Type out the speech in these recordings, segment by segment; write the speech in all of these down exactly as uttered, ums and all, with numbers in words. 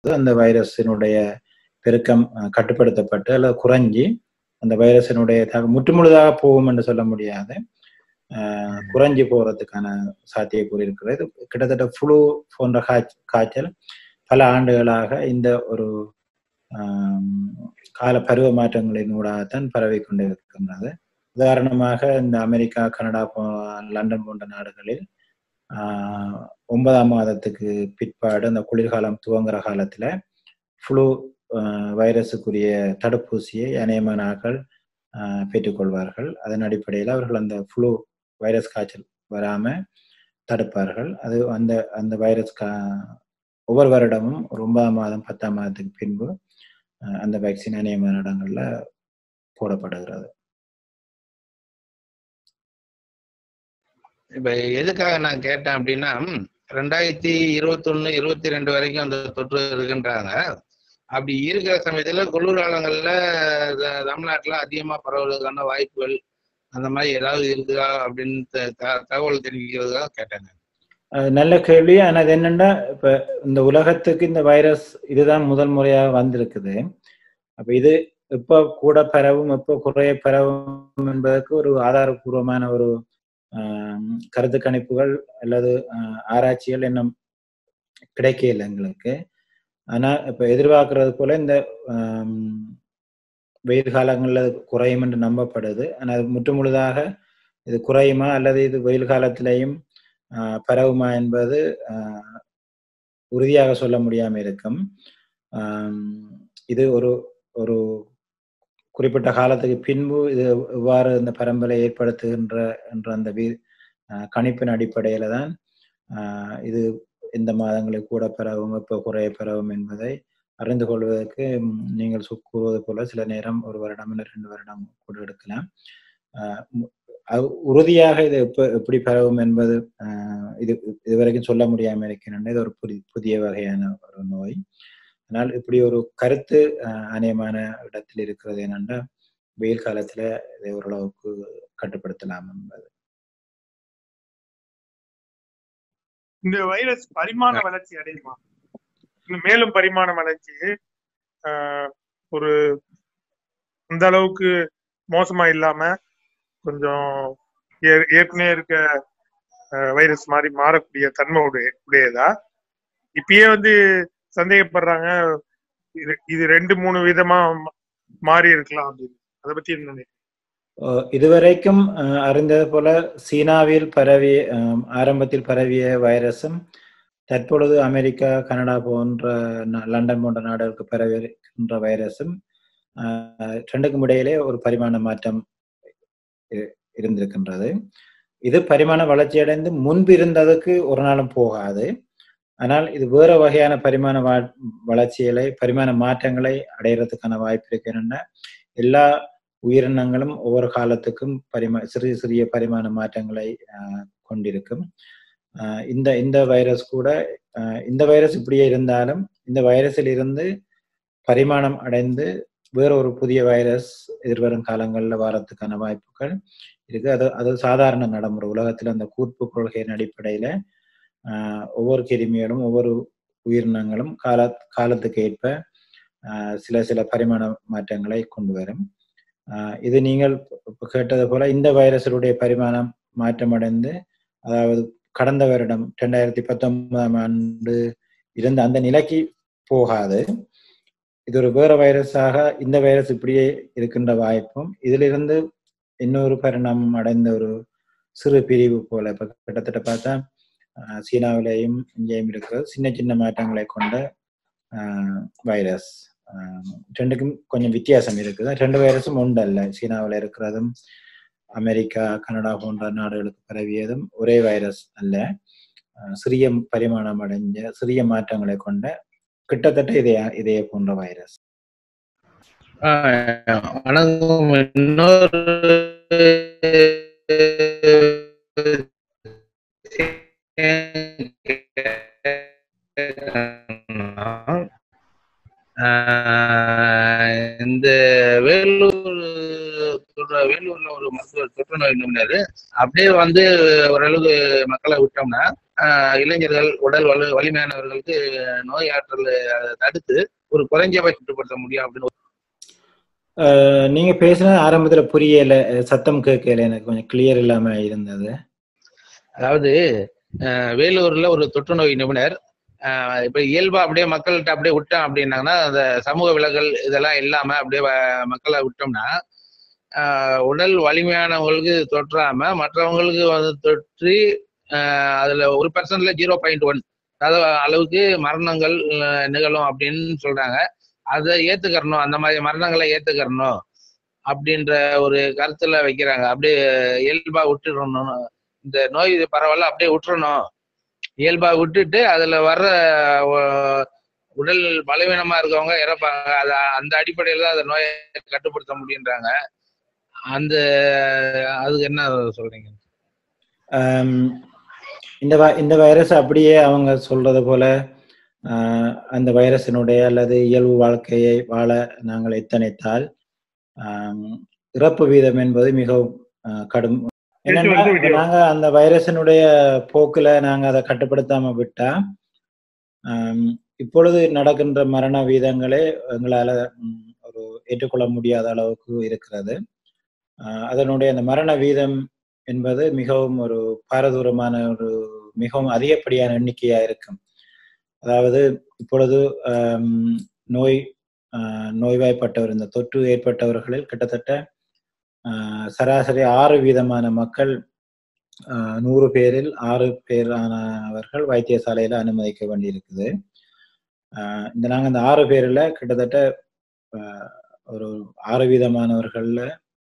அந்த வைரஸினுடைய பெருக்கம் கட்டுப்படுத்தப்பட்டு அல்லது குறைஞ்சி அந்த வைரஸினுடைய முற்றுமுழுதாக போகும் என்று சொல்ல முடியாது, குறைஞ்சி போறதுக்கான சாத்தியக்கூறு இருக்கிறது. கிட்டத்தட்ட ஃப்ளூ போன்ற காய்ச்சல் பல ஆண்டுகளாக இந்த ஒரு கால பருவ மாற்றங்களின் ஊடாகத்தான் பரவி கொண்டு இருக்கின்றது. உதாரணமாக இந்த அமெரிக்கா, கனடா, லண்டன் போன்ற நாடுகளில் ஆஹ் ஒன்பதாம் மாதத்துக்கு பிற்பாடு அந்த குளிர்காலம் துவங்குற காலத்துல ஃப்ளூ வைரஸுக்குரிய தடுப்பூசியை அநேகமான ஆட்கள் பெற்றுக்கொள்வார்கள். அதன் அடிப்படையில் அவர்கள் அந்த ஃப்ளூ வைரஸ் காய்ச்சல் வராம தடுப்பார்கள். அது அந்த அந்த வைரஸ் கா ஒவ்வொரு வருடமும் ஒரு ஒன்பதாம் மாதம் பத்தாம் மாதத்துக்கு பின்பு அந்த வேக்சின் அநேகமான இடங்கள்ல போடப்படுகிறது. இப்ப எதுக்காக நான் கேட்டேன் அப்படின்னா, ரெண்டாயிரத்தி இருபத்தி ஒண்ணு இருபத்தி ரெண்டு வரைக்கும் அந்த தொற்று இருக்குன்றாங்க. அப்படி இருக்கிற சமயத்துல குளிர்காலங்கள்ல தமிழ்நாட்டுல அதிகமா பரவலுக்கான வாய்ப்புகள் அந்த மாதிரி ஏதாவது இருக்குதா அப்படின்னு தகவல் தெரிவிக்கிறதுக்காக கேட்டேங்க. நல்ல கேள்வி. ஆனா அது என்னன்னா, இப்ப இந்த உலகத்துக்கு இந்த வைரஸ் இதுதான் முதல் முறையாக வந்திருக்குது. அப்ப இது எப்ப கூட பரவும் எப்ப குறைய பரவும் என்பதற்கு ஒரு ஆதாரபூர்வமான ஒரு கருத்து கணிப்புகள் அல்லது ஆராய்ச்சிகள் இன்னும் கிடைக்கல எங்களுக்கு. ஆனா இப்ப எதிர்பார்க்கறது போல இந்த வெயில் காலங்கள்ல குறையும் என்று நம்பப்படுது. ஆனா அது முற்றுமுழுதாக இது குறையுமா அல்லது இது வெயில் காலத்திலையும் ஆஹ் பரவுமா என்பது ஆஹ் உறுதியாக சொல்ல முடியாம இருக்கும். ஆஹ் இது ஒரு ஒரு குறிப்பிட்ட காலத்துக்கு பின்பு இது எவ்வாறு இந்த பரம்பலை ஏற்படுத்துகின்ற என்ற அந்த வீ கணிப்பின் அடிப்படையில தான் ஆஹ் இது இந்த மாதங்களுக்கு கூட பரவும் எப்ப குறைய பரவும் என்பதை அறிந்து கொள்வதற்கு நீங்கள் கூறுவது போல சில நேரம் ஒரு வருடம் இல்லை ரெண்டு வருடம் கூட எடுக்கலாம். ஆஹ் உறுதியாக இது எப்ப எப்படி பரவும் என்பது ஆஹ் இது இதுவரைக்கும் சொல்ல முடியாம இருக்கிறது. இது ஒரு புதிய புதிய வகையான ஒரு நோய். ஆனால் இப்படி ஒரு கருத்து அநேகமான இடத்தில் இருக்கிறது என்னென்னா, வெயில் காலத்துல இதை ஓரளவுக்கு கட்டுப்படுத்தலாம் என்பது. இந்த வைரஸ் பரிமாண வளர்ச்சி அடையுமா? மேலும் பரிமாண வளர்ச்சி ஆஹ் ஒரு இந்த அளவுக்கு மோசமா இல்லாம கொஞ்சம் ஏற்கனவே இருக்க வைரஸ் மாதிரி மாறக்கூடிய தன்மை உடைய உடையதா? இப்பயே வந்து சந்தேகப்படுறாங்க இது ரெண்டு மூணு விதமா மாறி இருக்கலாம் அப்படின்னு. அதை பத்தி என்ன நினைக்கிறீங்க? இதுவரைக்கும் அறிந்தது போல சீனாவில் பரவிய ஆரம்பத்தில் பரவிய வைரஸும் தற்பொழுது அமெரிக்கா, கனடா போன்ற லண்டன் போன்ற நாடுகளுக்கு பரவியிருக்கின்ற வைரஸும் ரெண்டுக்கும் இடையிலே ஒரு பரிமாண மாற்றம் இருந்திருக்கின்றது. இது பரிமாண வளர்ச்சி அடைந்து முன்பு இருந்ததுக்கு ஒரு நாளும் போகாது. ஆனால் இது வேற வகையான பரிமாண வா வளர்ச்சிகளை பரிமாண மாற்றங்களை அடைகிறதுக்கான வாய்ப்பு இருக்குன்னா, எல்லா உயிரினங்களும் ஒவ்வொரு காலத்துக்கும் பரிமா சிறிய சிறிய பரிமாண மாற்றங்களை ஆஹ் கொண்டிருக்கும். ஆஹ் இந்த இந்த வைரஸ் கூட ஆஹ் இந்த வைரஸ் இப்படியே இருந்தாலும் இந்த வைரஸில் இருந்து பரிமாணம் அடைந்து வேற ஒரு புதிய வைரஸ் எதிர்வரும் காலங்களில் வரத்துக்கான வாய்ப்புகள் இருக்கு. அது அது சாதாரண நடைமுறை. உலகத்தில் அந்த கூர்ப்பு கொள்கையின் அடிப்படையில ஆஹ் ஒவ்வொரு கிருமிகளும் ஒவ்வொரு உயிரினங்களும் கால காலத்துக்கு ஏற்ப ஆஹ் சில சில பரிமாண மாற்றங்களை கொண்டு வரும். ஆஹ் இது நீங்கள் கேட்டது போல இந்த வைரஸுடைய பரிமாணம் மாற்றமடைந்து, அதாவது கடந்த வருடம் ரெண்டாயிரத்தி பத்தொன்பதாம் ஆண்டு இருந்த அந்த நிலைக்கு போகாது. இது ஒரு வேற வைரஸாக இந்த வைரஸ் இப்படியே இருக்கின்ற வாய்ப்பும், இதிலிருந்து இன்னொரு பரிணாமம் அடைந்த ஒரு சிறு பிரிவு போல இப்ப கிட்டத்தட்ட பார்த்தா சீனாவிலேயும் இங்கேயும் இருக்கிறது சின்ன சின்ன மாற்றங்களை கொண்ட வைரஸ். ரெண்டுக்கும் கொஞ்சம் வித்தியாசம் இருக்குது. ரெண்டு வைரஸும் ஒன்று அல்ல. சீனாவில் இருக்கிறதும் அமெரிக்கா, கனடா போன்ற நாடுகளுக்கு பரவியதும் ஒரே வைரஸ் அல்ல. சிறிய பரிமாணம் அடைஞ்ச சிறிய மாற்றங்களை கொண்ட கிட்டத்தட்ட இதே இதே போன்ற வைரஸ். இன்னொரு இந்த வேலூர் வேலூர்ல ஒரு மருத்துவர் தொற்று நோய் நிபுணர் அப்படியே வந்து ஓரளவுக்கு மக்களை விட்டோம்னா இளைஞர்கள் உடல் வலு வலிமையானவர்களுக்கு நோய் ஆற்றல் தடுத்து ஒரு குறைஞ்சபட்ச கட்டுப்படுத்த முடியும் அப்படின்னு. நீங்க பேசுன ஆரம்பத்துல புரியல, சத்தம் கேட்கல, எனக்கு கொஞ்சம் கிளியர் இல்லாம இருந்தது. அதாவது வேலூர்ல ஒரு தொற்று நோய் நிபுணர் இப்ப இயல்பா அப்படியே மக்கள்கிட்ட அப்படியே விட்டோம் அப்படின்னாங்கன்னா, அந்த சமூக விலகல் இதெல்லாம் இல்லாம அப்படியே மக்களை விட்டோம்னா உடல் வலிமையானவங்களுக்கு தொற்றாம மற்றவங்களுக்கு வந்து தொற்றி அதுல ஒரு பர்சன்ட்ல ஜீரோ பாயிண்ட் ஒன் அதாவது அளவுக்கு மரணங்கள் நிகழும் அப்படின்னு சொல்றாங்க. அதை ஏத்துக்கறணும், அந்த மாதிரி மரணங்களை ஏத்துக்கறணும் அப்படின்ற ஒரு கருத்துல வைக்கிறாங்க. அப்படியே இயல்பா விட்டுடணும், இந்த நோய் பரவாயில்ல அப்படியே விட்டுறணும், இயல்பா விட்டுட்டு அதுல வர்ற உடல் பலவீனமா இருக்கவங்க இறப்பாங்க, அத அந்த அடிப்படையில தான் அந்த நோயை கட்டுப்படுத்த முடியுன்றாங்க. அந்த அதுக்கு என்ன சொல்றீங்க? இந்த இந்த வைரஸ் அப்படியே அவங்க சொல்றது போல அந்த வைரஸினுடைய அல்லது இயல்பு வாழ்க்கையை வாழ நாங்கள் எத்தனைத்தால் இறப்பு வீதம் என்பது மிகவும் கடும். என்னன்னா நாங்க அந்த வைரஸினுடைய போக்குல நாங்க அதை கட்டுப்படுத்தாம விட்டா இப்பொழுது நடக்கின்ற மரண வீதங்களே எங்களால ஒரு ஏற்றுக்கொள்ள முடியாத அளவுக்கு இருக்கிறது. அதனுடைய அந்த மரண வீதம் என்பது மிகவும் ஒரு பாரதூரமான ஒரு மிகவும் அதிகப்படியான எண்ணிக்கையா இருக்கும். அதாவது இப்பொழுது நோய் நோய்வாய்ப்பட்டவர் இந்த தொற்று ஏற்பட்டவர்களில் கிட்டத்தட்ட சராசரி ஆறு வீதமான மக்கள் நூறு பேரில் ஆறு பேரானவர்கள் வைத்தியசாலையில அனுமதிக்க வேண்டியிருக்குது. இந்த நாங்கள் இந்த ஆறு பேர்ல கிட்டத்தட்ட ஒரு ஆறு வீதமானவர்கள்ல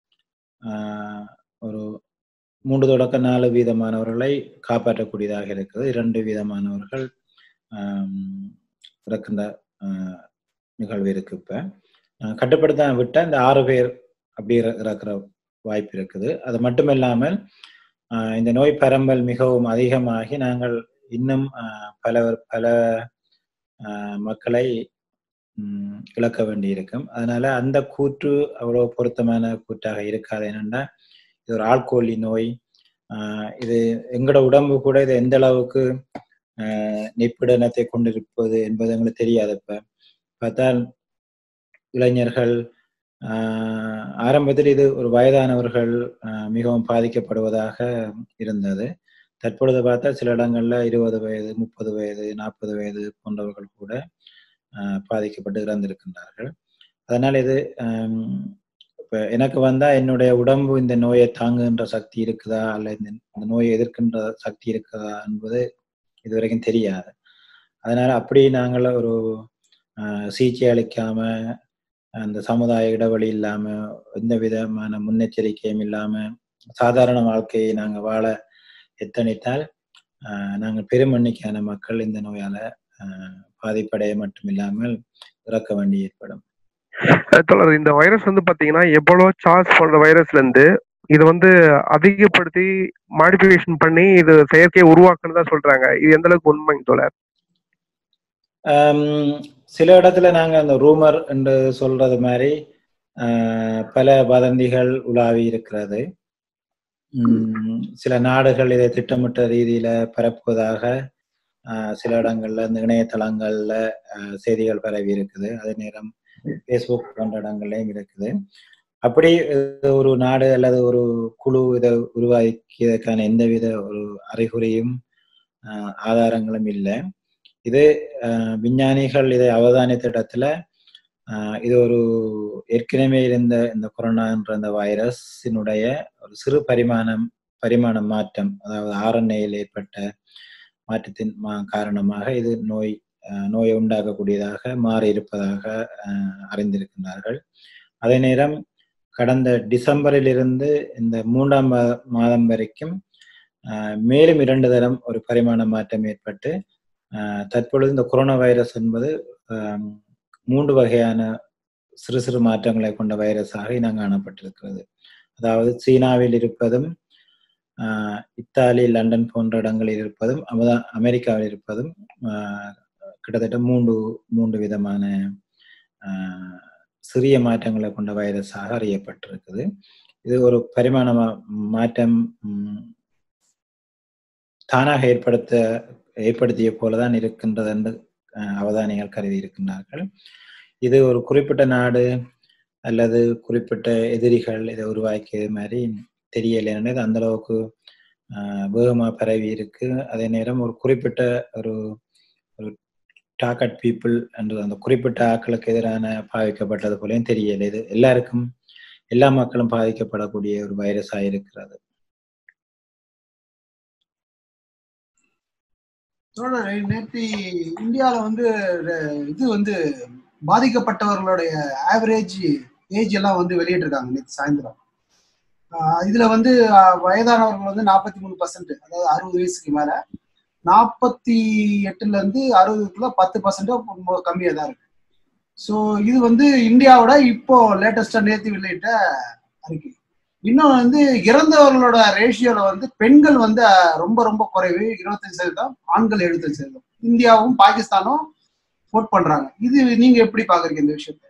ஒரு மூன்று தொடக்க நாலு வீதமானவர்களை காப்பாற்றக்கூடியதாக இருக்குது. இரண்டு வீதமானவர்கள் இறக்கின்ற நிகழ்வு இருக்கு. இப்ப கட்டுப்படுத்த விட்ட இந்த ஆறு பேர் அப்படி இறக்குற வாய்ப்பு இருக்குது. அது மட்டுமில்லாமல் இந்த நோய் பரம்பல் மிகவும் அதிகமாகி நாங்கள் இன்னும் பல பல மக்களை இழக்க வேண்டி இருக்கும். அதனால அந்த கூற்று அவ்வளவு பொருத்தமான கூற்றாக இருக்காது. என்னன்னா இது ஒரு ஆள்கோழி நோய். ஆஹ் இது எங்களோட உடம்பு கூட இது எந்த அளவுக்கு ஆஹ் நெப்பிடனத்தை கொண்டிருப்பது என்பது எங்களுக்கு தெரியாது. இப்ப பார்த்தால் இளைஞர்கள் ஆஹ் ஆரம்பத்தில் இது ஒரு வயதானவர்கள் ஆஹ் மிகவும் பாதிக்கப்படுவதாக இருந்தது. தற்பொழுது பார்த்தா சில இடங்கள்ல இருபது வயது முப்பது வயது நாற்பது வயது போன்றவர்கள் கூட ஆஹ் பாதிக்கப்பட்டு இறந்திருக்கின்றார்கள். அதனால் இது ஆஹ் இப்ப எனக்கு வந்தா என்னுடைய உடம்பு இந்த நோயை தாங்குகின்ற சக்தி இருக்குதா அல்ல இந்த நோயை எதிர்க்கின்ற சக்தி இருக்குதா என்பது இதுவரைக்கும் தெரியாது. அதனால அப்படி நாங்கள் ஒரு ஆஹ் சிகிச்சை அளிக்காம அந்த சமுதாய இடைவெளி இல்லாம எந்த விதமான முன்னெச்சரிக்கையும் இல்லாம சாதாரண வாழ்க்கையை நாங்கள் வாழ எத்தனைத்தால் ஆஹ் நாங்கள் பெரும் எண்ணிக்கையான மக்கள் இந்த நோயால ஆஹ் பாதிப்படைய மட்டும் இல்லாமல் இறக்க வேண்டி ஏற்படும். இந்த வைரஸ் வந்து பாத்தீங்கன்னா எவ்வளோ சார்ஜ் பண்ற வைரஸ்ல இருந்து இது வந்து அதிகப்படுத்தி மாடிஃபிகேஷன் பண்ணி இது செயற்கையை உருவாக்குன்னு தான் சொல்றாங்க. இது எந்த அளவுக்கு உண்மைங்க தோழர்? சில இடத்துல நாங்க அந்த ரூமர் என்று சொல்றது மாதிரி ஆஹ் பல வதந்திகள் உலாவி இருக்கிறது. உம் சில நாடுகள் இதை திட்டமிட்ட ரீதியில பரப்புவதாக ஆஹ் சில இடங்கள்ல இந்த இணையதளங்கள்ல ஆஹ் செய்திகள் பரவி இருக்குது. அதே நேரம் பேஸ்புக் போன்ற இடங்கள்லயும் இருக்குது. அப்படி ஒரு நாடு அல்லது ஒரு குழு இதை உருவாக்கியதற்கான எந்தவித ஒரு அறிகுறியும் ஆஹ் ஆதாரங்களும் இல்லை. இது ஆஹ் விஞ்ஞானிகள் இதை அவதானித்த இடத்துல ஆஹ் இது ஒரு ஏற்கனவே இருந்த இந்த கொரோனான்ற அந்த வைரஸினுடைய ஒரு சிறு பரிமாணம் பரிமாண மாற்றம், அதாவது ஆர்என்ஏயில் ஏற்பட்ட மாற்றத்தின் காரணமாக இது நோய் நோயை உண்டாக்கக்கூடியதாக மாறி இருப்பதாக அறிந்திருக்கின்றார்கள். அதே நேரம் கடந்த டிசம்பரில் இருந்து இந்த மூன்றாம் மாதம் வரைக்கும் மேலும் இரண்டு தரம் ஒரு பரிமாண மாற்றம் ஏற்பட்டு தற்பொழுது இந்த கொரோனா வைரஸ் என்பது மூன்று வகையான சிறு சிறு மாற்றங்களை கொண்ட வைரஸாக இனம் காணப்பட்டிருக்கிறது. அதாவது சீனாவில் இருப்பதும் ஆஹ் இத்தாலி லண்டன் போன்ற இடங்களில் இருப்பதும் அமெரிக்காவில் இருப்பதும் ஆஹ் கிட்டத்தட்ட மூன்று மூன்று விதமான ஆஹ் சிறிய மாற்றங்களை கொண்ட வைரஸாக அறியப்பட்டிருக்குது. இது ஒரு பரிமாண மாற்றம் தானாக ஏற்படுத்த ஏற்படுத்திய போலதான் இருக்கின்றது என்று அவதானிகள் கருதி இருக்கின்றார்கள். இது ஒரு குறிப்பிட்ட நாடு அல்லது குறிப்பிட்ட எதிரிகள் இதை உருவாக்கியது மாதிரி தெரியலை. இது அந்த அளவுக்கு வேகமாக பரவி இருக்கு. அதே நேரம் ஒரு குறிப்பிட்ட ஒரு ஒரு டார்கெட் பீப்புள் என்று அந்த குறிப்பிட்ட ஆட்களுக்கு எதிரான பாதிக்கப்பட்டது போலையும் தெரியலை. இது எல்லாருக்கும் எல்லா மக்களும் பாதிக்கப்படக்கூடிய ஒரு வைரஸாக இருக்கிறது. நேற்று இந்தியாவில் வந்து இது வந்து பாதிக்கப்பட்டவர்களுடைய ஆவரேஜ் ஏஜ் எல்லாம் வந்து வெளியிட்டிருக்காங்க நேற்று சாயந்தரம். இதுல வந்து வயதானவர்கள் வந்து நாற்பத்தி மூணு பர்சன்ட், அதாவது அறுபது வயசுக்கு மேல நாற்பத்தி எட்டுல இருந்து அறுபதுக்குள்ள பத்து பர்சன்ட் கம்மியா தான் இருக்கு. ஸோ இது வந்து இந்தியாவோட இப்போ லேட்டஸ்டா நேற்று வெளியிட்ட அறிக்கை. இன்னும் வந்து இறந்தவர்களோட ரேஷியோல வந்து பெண்கள் வந்து ரொம்ப ரொம்ப குறைவு, இருபத்தஞ்சு சதவீதம், ஆண்கள் எழுபத்தஞ்சு சதவீதம். இந்தியாவும் பாகிஸ்தானும் போட் பண்றாங்க. இது நீங்க எப்படி பாக்குறீங்க இந்த விஷயத்தை?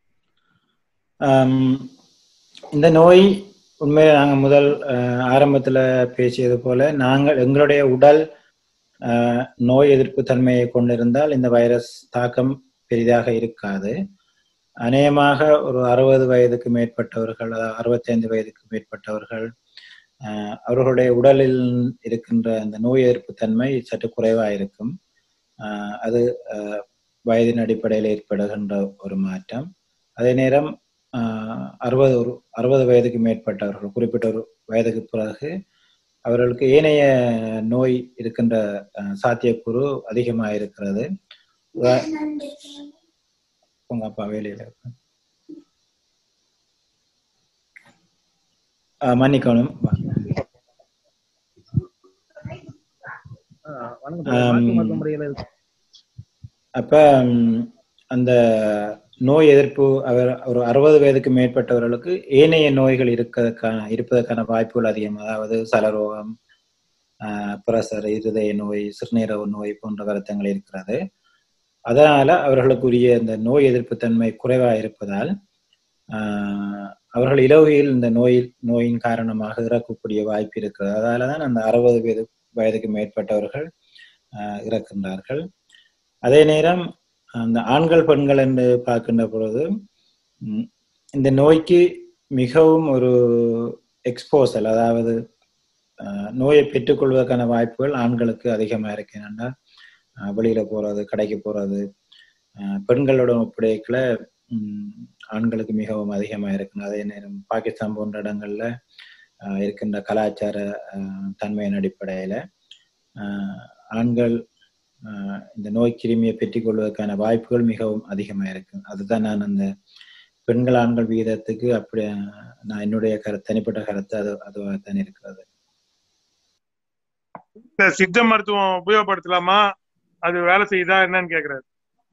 இந்த நோய் உண்மையில நாங்க முதல் ஆரம்பத்துல பேசியது போல நாங்கள் எங்களுடைய உடல் நோய் எதிர்ப்பு தன்மையை கொண்டிருந்தால் இந்த வைரஸ் தாக்கம் பெரிதாக இருக்காது. அநேகமாக ஒரு அறுபது வயதுக்கு மேற்பட்டவர்கள், அறுபத்தி ஐந்து வயதுக்கு மேற்பட்டவர்கள் அவர்களுடைய உடலில் இருக்கின்ற அந்த நோய் எதிர்ப்பு தன்மை சற்று குறைவாக இருக்கும். அது வயதின் அடிப்படையில் ஏற்படுகின்ற ஒரு மாற்றம். அதே நேரம் அறுபது ஒரு அறுபது வயதுக்கு மேற்பட்டவர்கள் குறிப்பிட்ட ஒரு வயதுக்கு பிறகு அவர்களுக்கு ஏனைய நோய் இருக்கின்ற சாத்தியக்கூறு அதிகமாக இருக்கிறது. உங்க அப்பா வேலையில இருக்கு, மன்னிக்கணும். அப்ப அந்த நோய் எதிர்ப்பு அவர் ஒரு அறுபது வயதுக்கு மேற்பட்டவர்களுக்கு ஏனைய நோய்கள் இருக்கிறதுக்கான இருப்பதற்கான வாய்ப்புகள் அதிகம். அதாவது சலரோகம், ஆஹ் பிரசர், இருதய நோய், சிறுநீரக நோய் போன்ற வருத்தங்கள் இருக்கிறது. அதனால அவர்களுக்குரிய இந்த நோய் எதிர்ப்பு தன்மை குறைவாக இருப்பதால் ஆஹ் அவர்கள் இலவுகையில் இந்த நோய் நோயின் காரணமாக இறக்கக்கூடிய வாய்ப்பு இருக்கிறது. அதனாலதான் அந்த அறுபது வயது வயதுக்கு மேற்பட்டவர்கள் ஆஹ் இறக்கின்றார்கள். அதே நேரம் அந்த ஆண்கள் பெண்கள் என்று பார்க்கின்ற பொழுது இந்த நோய்க்கு மிகவும் ஒரு எக்ஸ்போசல், அதாவது நோயை பெற்றுக்கொள்வதற்கான வாய்ப்புகள் ஆண்களுக்கு அதிகமாக இருக்கின்றன. வெளியில போறது, கடைக்கு போறது, பெண்களோட ஒப்படைக்கல ஆண்களுக்கு மிகவும் அதிகமாக இருக்கு. அதே நேரம் பாகிஸ்தான் போன்ற இடங்கள்ல இருக்கின்ற கலாச்சார தன்மையின் அடிப்படையில ஆண்கள் இந்த நோய் கிருமியை பெற்றுக் கொள்வதற்கான வாய்ப்புகள் மிகவும் அதிகமாக இருக்கு. அதுதான் நான் அந்த பெண்கள் ஆண்கள் விகிதத்துக்கு அப்படி நான் என்னுடைய கருத்து, தனிப்பட்ட கருத்து அது அதுவாகத்தான் இருக்கிறது. சித்த மருத்துவம் உபயோகப்படுத்தலாமா, அது வேலை செய்யுதா என்னன்னு கேக்குறாரு.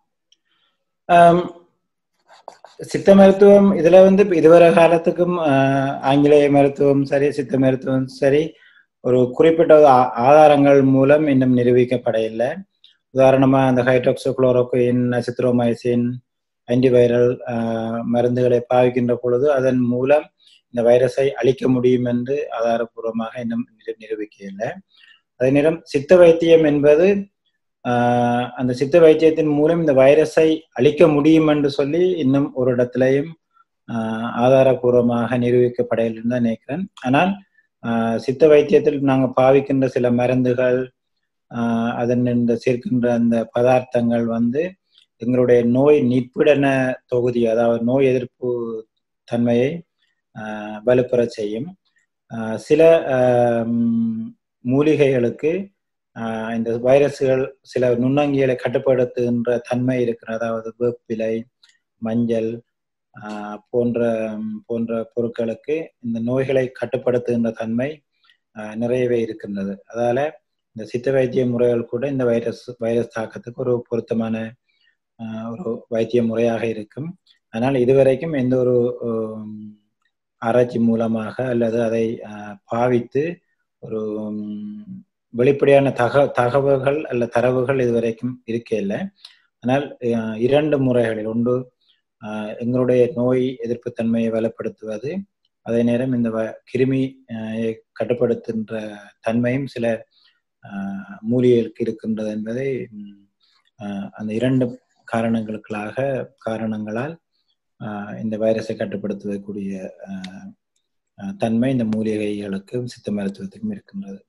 சித்த மருத்துவம் இதுல வந்து இதுவரை காலத்துக்கும் ஆங்கிலேய மருத்துவம் சரி, சித்த மருத்துவம் சரி, ஒரு குறிப்பிட்ட ஆதாரங்கள் மூலம் இன்னும் நிரூபிக்கப்படவில்லை. உதாரணமா அந்த ஹைட்ராக்சிக்ளோரோகுயின், அசித்ரோமைசின், ஆன்டிவைரல் மருந்துகளை பாவிக்கின்ற பொழுது அதன் மூலம் இந்த வைரஸை அழிக்க முடியும் என்று ஆதாரபூர்வமாக இன்னும் நிரூபிக்கவில்லை. அதே நேரம் சித்த வைத்தியம் என்பது ஆஹ் அந்த சித்த வைத்தியத்தின் மூலம் இந்த வைரஸை அழிக்க முடியும் என்று சொல்லி இன்னும் ஒரு இடத்திலையும் ஆஹ் ஆதாரபூர்வமாக நிரூபிக்கப்படவில்லை தான் நினைக்கிறேன். ஆனால் ஆஹ் சித்த வைத்தியத்தில் நாங்கள் பாவிக்கின்ற சில மருந்துகள், ஆஹ் அதன் சேர்க்கின்ற அந்த பதார்த்தங்கள் வந்து எங்களுடைய நோய் நிற்புடன தொகுதி, அதாவது நோய் எதிர்ப்பு தன்மையை ஆஹ் வலுப்பெற செய்யும். ஆஹ் சில ஆஹ் மூலிகைகளுக்கு ஆஹ் இந்த வைரஸ்கள் சில நுண்ணங்கிகளை கட்டுப்படுத்துகின்ற தன்மை இருக்கிற, அதாவது வேப்பிலை, மஞ்சள் ஆஹ் போன்ற போன்ற பொருட்களுக்கு இந்த நோய்களை கட்டுப்படுத்துகின்ற தன்மை ஆஹ் நிறையவே இருக்கின்றது. அதால இந்த சித்த வைத்திய முறைகள் கூட இந்த வைரஸ் வைரஸ் தாக்கத்துக்கு ஒரு பொருத்தமான ஆஹ் ஒரு வைத்திய முறையாக இருக்கும். ஆனால் இதுவரைக்கும் எந்த ஒரு ஆராய்ச்சி மூலமாக அல்லது அதை ஆஹ் பாவித்து ஒரு வெளிப்படையான தக தகவல்கள் அல்ல தரவுகள் இதுவரைக்கும் இருக்க இல்லை. ஆனால் இரண்டு முறைகளில் ஒன்று எங்களுடைய நோய் எதிர்ப்பு தன்மையை வலுப்படுத்துவது, அதே நேரம் இந்த கிருமி கட்டுப்படுத்துகின்ற தன்மையும் சில ஆஹ் மூலிகைகளுக்கு இருக்கின்றது என்பதை ஆஹ் அந்த இரண்டு காரணங்களுக்காக காரணங்களால் ஆஹ் இந்த வைரஸை கட்டுப்படுத்தக்கூடிய ஆஹ் தன்மை இந்த மூலிகைகளுக்கும் சித்த மருத்துவத்துக்கும் இருக்கின்றது.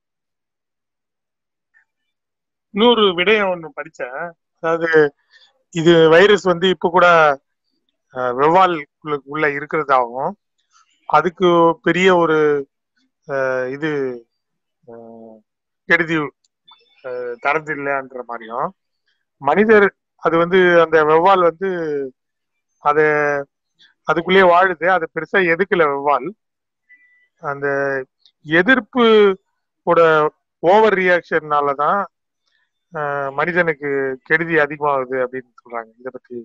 இன்னொரு விடயம் ஒண்ணு படிச்சேன். அதாவது இது வைரஸ் வந்து இப்ப கூட வெவ்வால் உள்ள இருக்கிறதாகவும் அதுக்கு பெரிய ஒரு இது கெடுதி தரது இல்லைன்ற மாதிரியும், மனிதர் அது வந்து அந்த வெவ்வால் வந்து அது அதுக்குள்ளேயே வாழுது, அது பெருசா எதுக்குல வெவ்வால் அந்த எதிர்ப்பு ஓவர் ரியாக்ஷன்னாலதான் மனிதனுக்கு கெடுதி அதிகமாகுது அப்படின்னு சொல்றாங்க. இதை பத்தி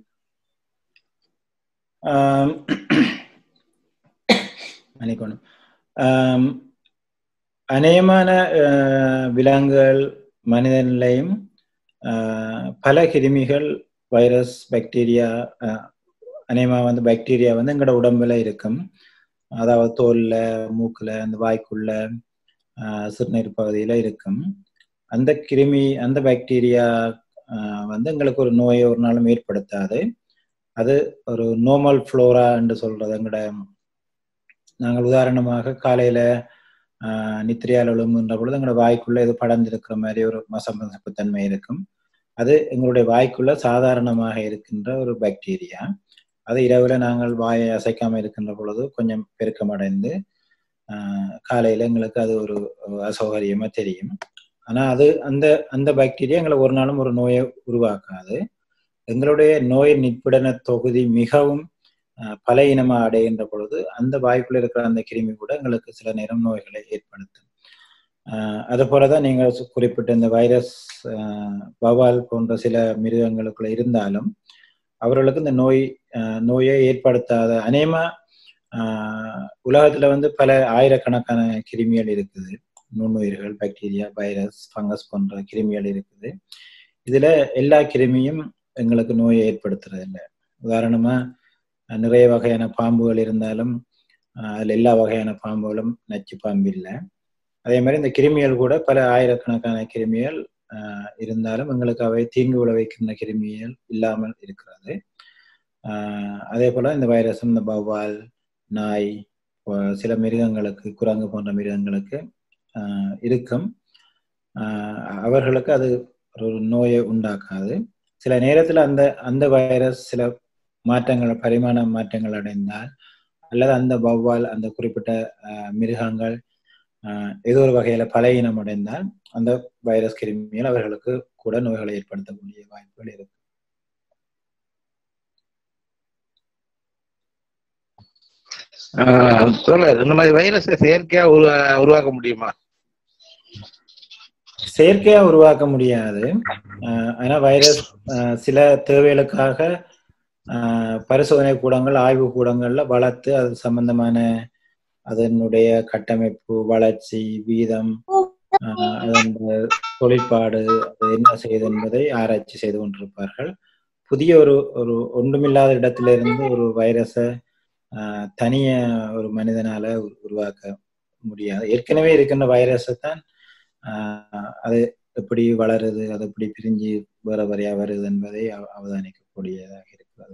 மன்னிக்கணும். அநேகமான விலங்குகள் மனிதனிலையும் பல கிருமிகள் வைரஸ் பாக்டீரியா அநேகமா வந்து பாக்டீரியா வந்து எங்களோட உடம்புல இருக்கும். அதாவது தோல்ல மூக்குல அந்த வாய்க்குள்ள சிறுநீர் பகுதியில இருக்கும். அந்த கிருமி அந்த பாக்டீரியா வந்து எங்களுக்கு ஒரு நோயை ஒரு நாளும் ஏற்படுத்தாது. அது ஒரு நோமல் ஃப்ளோரா என்று சொல்றது. எங்களோட நாங்கள் உதாரணமாக காலையில ஆஹ் நித்திரையால் எழும்புகின்ற பொழுது எங்களோட வாய்க்குள்ள இது படர்ந்திருக்கிற மாதிரி ஒரு மசமசப்பு தன்மை இருக்கும். அது எங்களுடைய வாய்க்குள்ள சாதாரணமாக இருக்கின்ற ஒரு பாக்டீரியா. அது இரவுல நாங்கள் வாயை அசைக்காம இருக்கின்ற பொழுது கொஞ்சம் பெருக்கமடைந்து ஆஹ் காலையில எங்களுக்கு அது ஒரு அசௌகரியமா தெரியும். ஆனா அது அந்த அந்த பாக்டீரியா எங்களை ஒரு நாளும் ஒரு நோயை உருவாக்காது. எங்களுடைய நோய் நிற்புடன தொகுதி மிகவும் பல இனமா அடைகின்ற பொழுது அந்த வாய்க்குள்ள இருக்கிற அந்த கிருமி கூட எங்களுக்கு சில நேரம் நோய்களை ஏற்படுத்தும். ஆஹ் அது போலதான் நீங்க குறிப்பிட்ட இந்த வைரஸ் ஆஹ் வவால் போன்ற சில மிருகங்களுக்குள்ள இருந்தாலும் அவர்களுக்கு இந்த நோய் ஆஹ் நோயை ஏற்படுத்தாத அநேகமா ஆஹ் உலகத்துல வந்து பல ஆயிரக்கணக்கான கிருமிகள் இருக்குது. நுண்ணுயிர்கள், பாக்டீரியா, வைரஸ், ஃபங்கஸ் போன்ற கிருமிகள் இருக்குது. இதுல எல்லா கிருமியும் எங்களுக்கு நோயை ஏற்படுத்துறது இல்லை. உதாரணமா நிறைய வகையான பாம்புகள் இருந்தாலும் அதுல எல்லா வகையான பாம்புகளும் நச்சு பாம்பு இல்லை. அதே மாதிரி இந்த கிருமிகள் கூட பல ஆயிரக்கணக்கான கிருமிகள் ஆஹ் இருந்தாலும் எங்களுக்கு அவை தீங்கு விளைவிக்கின்ற கிருமிகள் இல்லாமல் இருக்கிறது. ஆஹ் அதே போல இந்த வைரஸ் இந்த வௌவால், நாய், சில மிருகங்களுக்கு, குரங்கு போன்ற மிருகங்களுக்கு ஆஹ் இருக்கும். ஆஹ் அவர்களுக்கு அது ஒரு நோயை உண்டாக்காது. சில நேரத்துல அந்த அந்த வைரஸ் சில மாற்றங்கள், பரிமாண மாற்றங்கள் அடைந்தால் அல்லது அந்த வௌவால் அந்த குறிப்பிட்ட அஹ் மிருகங்கள் ஆஹ் ஏதோ ஒரு வகையில பலகீனம் அடைந்தால் அந்த வைரஸ் கிருமிகள் அவர்களுக்கு கூட நோய்களை ஏற்படுத்தக்கூடிய வாய்ப்புகள் இருக்கு. இந்த மாதிரி வைரஸை செயற்கையா உருவாக்க முடியுமா? செயற்கையா உருவாக்க முடியாது. ஆனா வைரஸ் சில தேவைகளுக்காக ஆஹ் பரிசோதனை கூடங்கள், ஆய்வு கூடங்கள்ல வளர்த்து அது சம்பந்தமான அதனுடைய கட்டமைப்பு, வளர்ச்சி, வீதம், ஆஹ் அதன் தொழிற்பாடு, அது என்ன செய்யுது என்பதை ஆராய்ச்சி செய்து கொண்டிருப்பார்கள். புதிய ஒரு ஒரு ஒன்றுமில்லாத இடத்துல இருந்து ஒரு வைரஸை ஆஹ் தனிய ஒரு மனிதனால உருவாக்க முடியாது. ஏற்கனவே இருக்கின்ற வைரஸை தான் ஆஹ் அது எப்படி வளருது, அது எப்படி பிரிஞ்சு வேற வரையா வருது என்பதை அவதானிக்கக்கூடியதாக இருக்கிறது.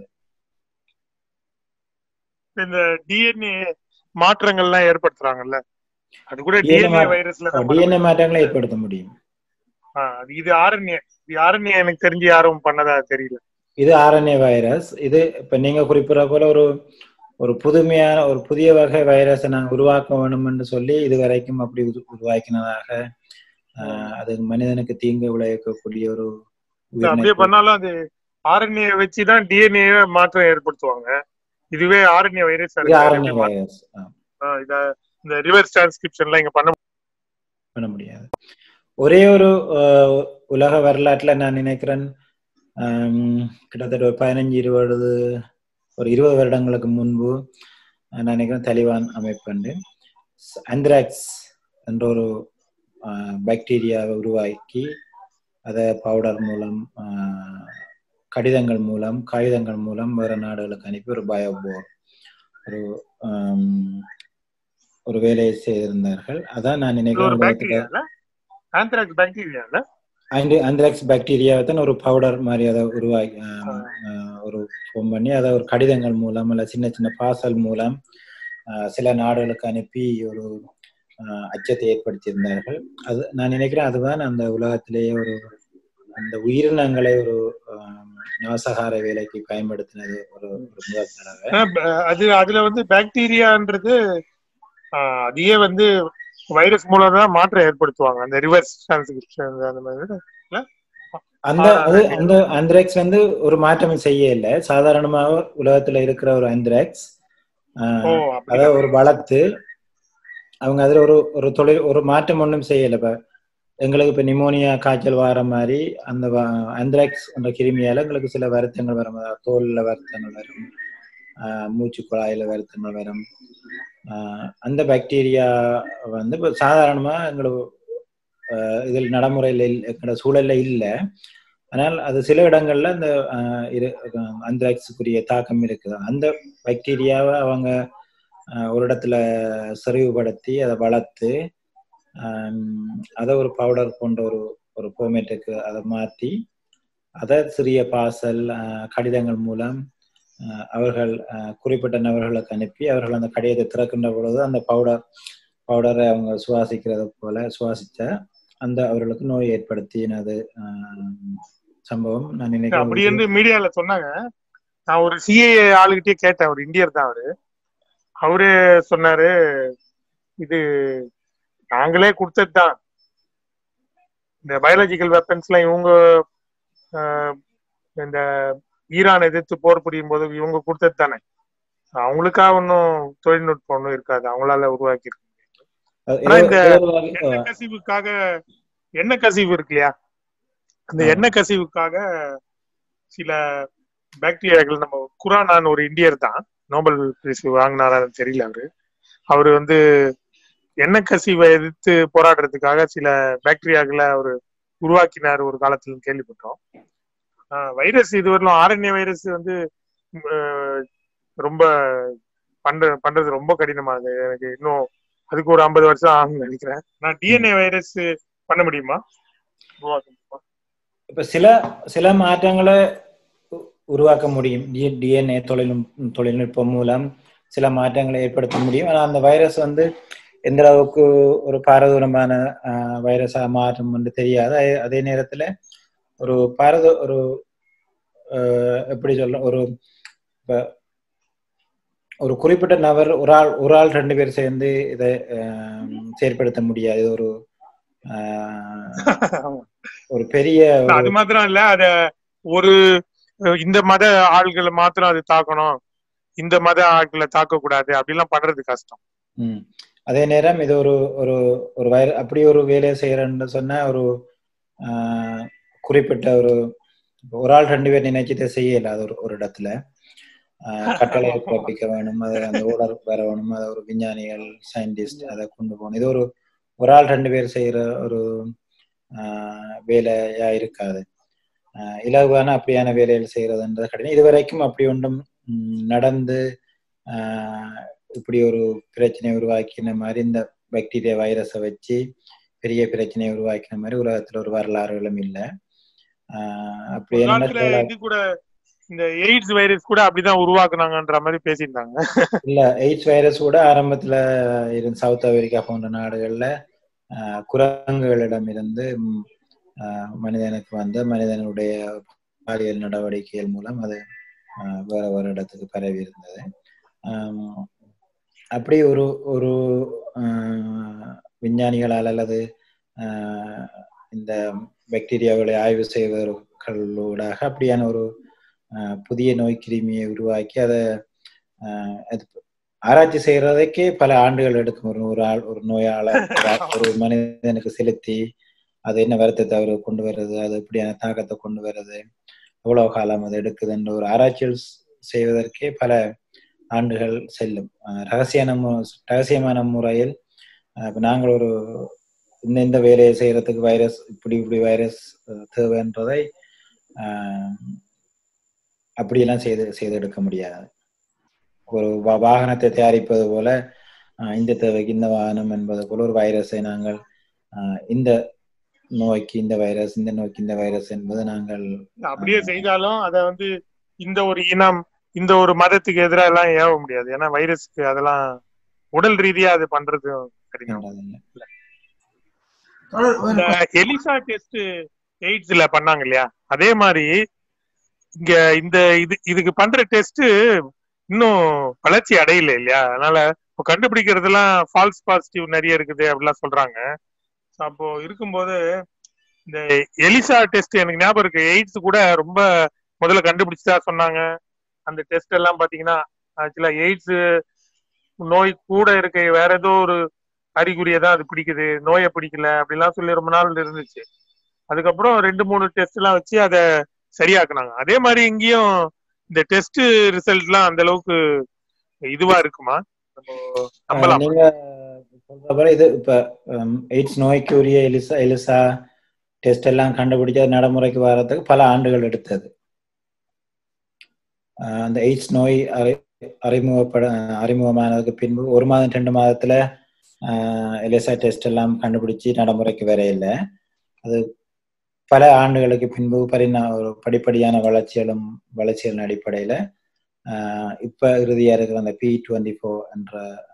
இந்த டிஎன்ஏ மாற்றங்கள்லாம் ஏற்படுத்துறாங்கல்ல, அது கூட டிஎன்ஏ வைரஸ்ல டிஎன்ஏ மாற்றங்களை ஏற்படுத்த முடியும். இது ஆர்என்ஏ இது ஆர்என்ஏ எனக்கு தெரிஞ்சு யாரும் பண்ணதா தெரியல. இது ஆர்என்ஏ வைரஸ். இது இப்ப நீங்க குறிப்பிட போல ஒரு ஒரு புதுமையான ஒரு புதிய வகை வைரஸை நாங்கள் உருவாக்க வேணும் என்று சொல்லி இது வரைக்கும் அப்படி உருவாக்கினதாக ஆஹ் அது மனிதனுக்கு தீங்கு விளைவிக்கக்கூடிய ஒரு அப்படியே பண்ணாலும் அது ஆர்என்ஏ வச்சுதான் டிஎன்ஏ மாற்றம் ஏற்படுத்துவாங்க. இதுவே ஆர்என்ஏ வைரஸ் வைரஸ் இந்த ரிவர்ஸ் டிரான்ஸ்கிரிப்ஷன்லாம் இங்க பண்ண பண்ண முடியாது. ஒரே ஒரு உலக வரலாற்றுல நான் நினைக்கிறேன் கிட்டத்தட்ட ஒரு பதினஞ்சு இருபது ஒரு இருபது வருடங்களுக்கு முன்பு நான் நினைக்கிறேன் தலிபான் அமைப்பு ஆந்த்ராக்ஸ் என்ற ஒரு பாக்டீரியாவை உருவாக்கி அதை பவுடர் மூலம், கடிதங்கள் மூலம், காகிதங்கள் மூலம் வேற நாடுகளுக்கு அனுப்பி ஒரு பயோபோர் ஒரு ஒரு வேலையை செய்திருந்தார்கள். அதான் நான் நினைக்கிறேன் ஆந்த்ராக்ஸ் பாக்டீரியா இல்ல ஆந்த்ராக்ஸ் பாக்டீரியாவை தான் ஒரு பவுடர் மாதிரி அதை உருவாக்கி ஒரு ஃபார்ம் பண்ணி அதை ஒரு கடிதங்கள் மூலம் இல்லை சின்ன சின்ன பார்சல் மூலம் சில நாடுகளுக்கு அனுப்பி ஒரு அச்சத்தை ஏற்படுத்தியிருந்தார்கள். அது நான் நினைக்கிறேன் அதுதான் அந்த உலகத்திலேயே ஒரு அந்த உயிரினங்களை ஒரு நாசகார வேலைக்கு பயன்படுத்தினது ஒரு முதல் தடவை. அது அதுல வந்து பாக்டீரியான்றது அதையே வந்து வைரஸ் மூலம் தான் மாற்றம் ஏற்படுத்துவாங்க, அந்த ரிவர்ஸ் டிரான்ஸ்கிரிப்ஷன் அந்த மாதிரி. அந்த அது அந்த ஆந்த்ராக்ஸ் வந்து ஒரு மாற்றம் செய்ய இல்லை, சாதாரணமாக உலகத்துல இருக்கிற ஒரு ஆந்த்ராக்ஸ் அத ஒரு வளர்த்து அவங்க அதுல ஒரு ஒரு தொழில் ஒரு மாற்றம் ஒன்றும் செய்யலை. இப்ப எங்களுக்கு இப்ப நிமோனியா காய்ச்சல் வர மாதிரி அந்த ஆந்த்ராக்ஸ் அந்த கிருமியால எங்களுக்கு சில வருத்தங்கள் வரும், தோல்ல வருத்தங்கள் வரும், ஆஹ் மூச்சு குழாயில வருத்தங்கள் வரும். ஆஹ் அந்த பாக்டீரியா வந்து இப்ப சாதாரணமா எங்களுக்கு இதில் நடைமுறையில எங்களோட சூழல்ல இல்லை. ஆனால் அது சில இடங்கள்ல அந்த ஆந்த்ராக்ஸுக்குரிய தாக்கம் இருக்குது. அந்த பாக்டீரியாவை அவங்க ஒரு இடத்துல செறிவுபடுத்தி அதை வளர்த்து அதை ஒரு பவுடர் போன்ற ஒரு ஒரு ஃபார்மேட்டுக்கு அதை மாற்றி அதை சிறிய பார்சல் கடிதங்கள் மூலம் அவர்கள் குறிப்பிட்ட நபர்களுக்கு அனுப்பி அவர்கள் அந்த கடிதத்தை திறக்கின்ற பொழுது அந்த பவுடர் பவுடரை அவங்க சுவாசிக்கிறது போல சுவாசிச்ச அந்த அவர்களுக்கு நோய் ஏற்படுத்தினது சம்பவம் நான் நினைக்கிறேன். அப்படி என்று மீடியால சொன்னாங்க. நான் ஒரு சிஏ ஆளுகிட்டே கேட்டேன், ஒரு இந்தியர் தான் அவரு. அவரு சொன்னாரு இது நாங்களே கொடுத்ததுதான், இந்த பயாலஜிக்கல் வெப்பன்ஸ் எல்லாம் இவங்க இந்த ஈரான் எதிர்த்து போர் புரியும் போது இவங்க கொடுத்தது தானே, அவங்களுக்காக ஒன்னும் தொழில்நுட்பம் ஒன்றும் இருக்காது, அவங்களால உருவாக்கி இருக்கு. ஆனா இந்த எண்ணெய் கசிவுக்காக எண்ணெய் கசிவு இருக்கு இல்லையா, அந்த எண்ணெய் கசிவுக்காக சில பாக்டீரியாக்கள், நம்ம குரானான் ஒரு இந்தியர் தான் நோபல் பிரைஸ் வாங்கினாரான்னு தெரியல, அவரு அவரு வந்து எண்ணெய் கசிவை எதிர்த்து போராடுறதுக்காக சில பாக்டீரியாக்களை அவரு உருவாக்கினார் ஒரு காலத்துல கேள்விப்பட்டோம். வைரஸ் இதுவரையிலும் ஆர்என்ஏ வைரஸ் வந்து ரொம்ப பண்ற பண்றது ரொம்ப கடினமானது. எனக்கு இன்னும் அதுக்கு ஒரு ஐம்பது வருஷம் ஆகும்னு நினைக்கிறேன். நான் டிஎன்ஏ வைரஸ் பண்ண முடியுமா? இப்ப சில சில மாற்றங்களை உருவாக்க முடியும். டிஎன்ஏ தொழில்நுட்ப தொழில்நுட்பம் மூலம் சில மாற்றங்களை ஏற்படுத்த முடியும். ஆனால் அந்த வைரஸ் வந்து எந்த அளவுக்கு ஒரு பாரதூரமான வைரஸா மாறும் என்று தெரியாது. அதே நேரத்துல ஒரு பாரத ஒரு எப்படி சொல்ல ஒரு ஒரு குறிப்பிட்ட நபர் ஒரு ஆள் ஒரு ஆள் ரெண்டு பேர் சேர்ந்து இதை செயற்படுத்த முடியாது. ஒரு ஒரு பெரிய அது மாத்திரம் இல்ல, அத ஒரு இந்த மத ஆள்களை மாத்திரம் அது தாக்கணும், இந்த மத ஆட்களை தாக்க கூடாது அப்படிலாம் பண்றது கஷ்டம். உம் அதே நேரம் இது ஒரு ஒரு ஒரு வைர அப்படி ஒரு வேலையை செய்யறன்னு சொன்னா ஒரு ஆஹ் குறிப்பிட்ட ஒரு ஒரு ஆள் ரெண்டு பேர் நினைச்சிட்டு செய்யல. அது ஒரு ஒரு இடத்துல ஆஹ் கட்டளை பிறப்பிக்க வேணும், அது அந்த ஓடர் வர வேணும், அதை ஒரு விஞ்ஞானிகள் சயின்டிஸ்ட் அதை கொண்டு போகணும். இது ஒரு ஒரு ஆள் ரெண்டு பேர் செய்யற ஒரு ஆஹ் வேலையா இருக்காது. ஆஹ் இலகுவான அப்படியான வேலைகள் செய்யறதுன்றது கடினம். இது வரைக்கும் அப்படி ஒன்றும் நடந்து ஆஹ் இப்படி ஒரு பிரச்சனையை உருவாக்கின மாதிரி இந்த பாக்டீரியா வைரஸை வச்சு பெரிய பிரச்சனையை உருவாக்கின மாதிரி உலகத்துல ஒரு வரலாறுகளும் இல்லை. ஆஹ் அப்படி என்ன கூட இந்த எய்ட்ஸ் வைரஸ் கூட அப்படிதான் உருவாக்குனாங்கன்ற மாதிரி பேசியிருந்தாங்க. இல்ல, எய்ட்ஸ் வைரஸ் கூட ஆரம்பத்துல இருந்து சவுத் அமெரிக்கா போன்ற நாடுகள்ல ஆஹ் குரங்குகளிடம் இருந்து ஆஹ் மனிதனுக்கு வந்த மனிதனுடைய பாலியல் நடவடிக்கைகள் மூலம் அது ஆஹ் வேற ஒரு இடத்துக்கு பரவி இருந்தது. ஆஹ் அப்படி ஒரு ஒரு ஆஹ் விஞ்ஞானிகளால் அல்லது ஆஹ் இந்த பாக்டீரியாவை ஆய்வு செய்வர்களூடாக அப்படியான ஒரு புதிய நோய் கிருமியை உருவாக்கி அதை ஆராய்ச்சி செய்யறதுக்கே பல ஆண்டுகள் எடுக்கும். ஒரு ஒரு ஆள் ஒரு நோயாளர் ஒரு மனிதனுக்கு செலுத்தி அது என்ன வருத்தத்தை அவரு கொண்டு வர்றது, அது எப்படியான தாக்கத்தை கொண்டு வர்றது, எவ்வளவு காலம் அது எடுக்குதுன்ற ஒரு ஆராய்ச்சிகள் செய்வதற்கே பல ஆண்டுகள் செல்லும். ரகசியான ரகசியமான முறையில் இப்ப நாங்கள் ஒரு இந்த இந்த வேலையை செய்யறதுக்கு வைரஸ் இப்படி இப்படி வைரஸ் தேவைன்றதை ஆஹ் அப்படியெல்லாம் செய்து செய்து எடுக்க முடியாது. ஒரு வாகனத்தை தயாரிப்பது போல இந்த தேவைக்கு இந்த வாகனம் என்பது போல ஒரு வைரஸை நாங்கள் இந்த நோய்க்கு இந்த வைரஸ், இந்த நோய்க்கு இந்த வைரஸ் என்பது நாங்கள் அப்படியே செய்தாலும் அதை வந்து இந்த ஒரு இனம் இந்த ஒரு மதத்துக்கு எதிராக எல்லாம் ஏவ முடியாது. ஏன்னா வைரஸ்க்கு அதெல்லாம் உடல் ரீதியா அது பண்றது கடினம். எலிசா டெஸ்ட் எய்ட்ஸ்ல பண்ணாங்க இல்லையா, அதே மாதிரி இங்க இந்த இது இதுக்கு பண்ற டெஸ்ட் இன்னும் வளர்ச்சி அடையல இல்லையா. அதனால இப்போ கண்டுபிடிக்கிறதுலாம் ஃபால்ஸ் பாசிட்டிவ் நிறைய இருக்குது அப்படிலாம் சொல்றாங்க. அப்போ இருக்கும்போது இந்த எலிசா டெஸ்ட் எனக்கு ஞாபகம் இருக்கு, எய்ட்ஸ் கூட ரொம்ப முதல்ல கண்டுபிடிச்சதா சொன்னாங்க. அந்த டெஸ்ட் எல்லாம் பாத்தீங்கன்னா ஆக்சுவலா எய்ட்ஸ் நோய் கூட இருக்க வேற ஏதோ ஒரு அறிகுறியை தான் அது பிடிக்குது, நோயை பிடிக்கல அப்படிலாம் சொல்லி ரொம்ப நாள் இருந்துச்சு. அதுக்கப்புறம் ரெண்டு மூணு டெஸ்ட் எல்லாம் வச்சு அதை சரியாக்குனாங்க. அதே மாதிரி இங்கேயும் இந்த டெஸ்ட் ரிசல்ட் எல்லாம் அந்த அளவுக்கு இதுவா இருக்குமா? நீங்க சொல்ற இது இப்ப எய்ட்ஸ் நோய்க்கு உரிய எலிசா எலிசா டெஸ்ட் எல்லாம் கண்டுபிடிச்ச நடைமுறைக்கு வர்றதுக்கு பல ஆண்டுகள் எடுத்தது. அந்த எய்ட்ஸ் நோய் அறி அறிமுகப்பட அறிமுகமானதுக்கு பின்பு ஒரு மாதம் ரெண்டு மாதத்துல ஆஹ் எலிசா டெஸ்ட் எல்லாம் கண்டுபிடிச்சு நடைமுறைக்கு வரையில அது பல ஆண்டுகளுக்கு பின்பு பரிணா ஒரு படிப்படியான வளர்ச்சிகளும் வளர்ச்சிகளின் அடிப்படையில ஆஹ் இப்ப இறுதியா இருக்கிற அந்த பி டுவெண்ட்டி ஃபோர் என்ற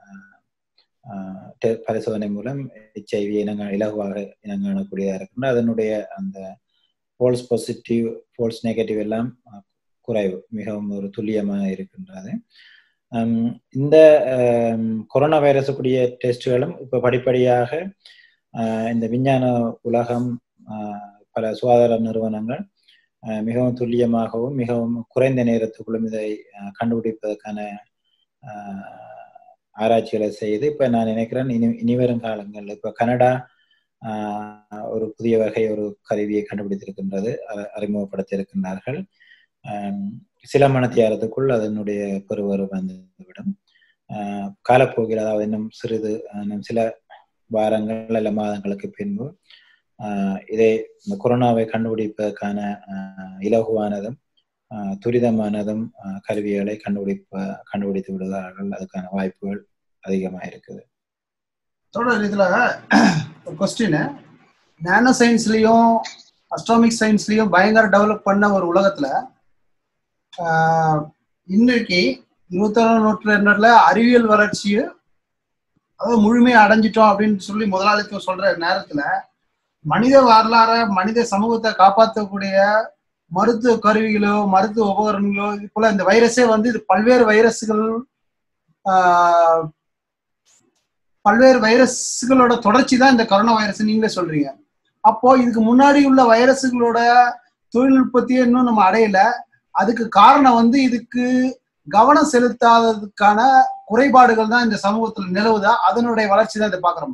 பரிசோதனை மூலம் ஹெச்ஐவி இனங்க இலகுவாக இனங்காணக்கூடியதா இருக்கின்ற அதனுடைய அந்த ஃபால்ஸ் பாசிட்டிவ் ஃபால்ஸ் நெகட்டிவ் எல்லாம் குறைவு, மிகவும் ஒரு துல்லியமாக இருக்கின்றது. இந்த கொரோனா வைரஸுக்குரிய டெஸ்ட்டுகளும் இப்போ படிப்படியாக இந்த விஞ்ஞான உலகம் பல சுகாதார நிறுவனங்கள் மிகவும் துல்லியமாகவும் மிகவும் குறைந்த நேரத்துக்குள்ளும் இதை கண்டுபிடிப்பதற்கான ஆராய்ச்சிகளை செய்து இப்போ நான் நினைக்கிறேன் இனி இனிவரும் காலங்களில் இப்போ கனடா ஒரு புதிய வகை ஒரு கருவியை கண்டுபிடித்திருக்கின்றது, அறிமுகப்படுத்தி இருக்கின்றார்கள். சில மணித்தியாரத்துக்குள் அதனுடைய பெறுவர் வந்துவிடும். காலப்போக்கில் அதாவது இன்னும் சிறிது இன்னும் சில வாரங்கள் அல்ல மாதங்களுக்கு பின்பு இதை இந்த கொரோனாவை கண்டுபிடிப்பதற்கான இலகுவானதும் துரிதமானதும் கருவிகளை கண்டுபிடிப்ப கண்டுபிடித்து விடுவார்கள். அதுக்கான வாய்ப்புகள் அதிகமாக இருக்குது. தொடர் இதுல கொஸ்டின், நானோ சயின்ஸ்லயும் அஸ்ட்ராமிக் சயின்ஸ்லயும் பயங்கர டெவலப் பண்ண ஒரு உலகத்துல இன்றைக்கு இருபத்தொன்னாம் நூற்றாண்டுல அறிவியல் வளர்ச்சியை அதாவது முழுமையை அடைஞ்சிட்டோம் அப்படின்னு சொல்லி முதலாளித்துவம் சொல்ற நேரத்துல மனித வரலாற மனித சமூகத்தை காப்பாற்றக்கூடிய மருத்துவ கருவிகளோ மருத்துவ உபகரணங்களோ இது போல இந்த வைரஸே வந்து இது பல்வேறு வைரஸ்கள் ஆஹ் பல்வேறு வைரஸ்களோட தொடர்ச்சி தான் இந்த கொரோனா வைரஸ் நீங்களே சொல்றீங்க. அப்போ இதுக்கு முன்னாடி உள்ள வைரஸுகளோட தொழில்நுட்பத்தையே இன்னும் நம்ம அடையல. அதுக்கு காரணம் வந்து இதுக்கு கவனம் செலுத்தாததுக்கான குறைபாடுகள் தான் இந்த சமூகத்துல நிலவுதா, அதனுடைய வளர்ச்சி தான் இதை பாக்குறோமா?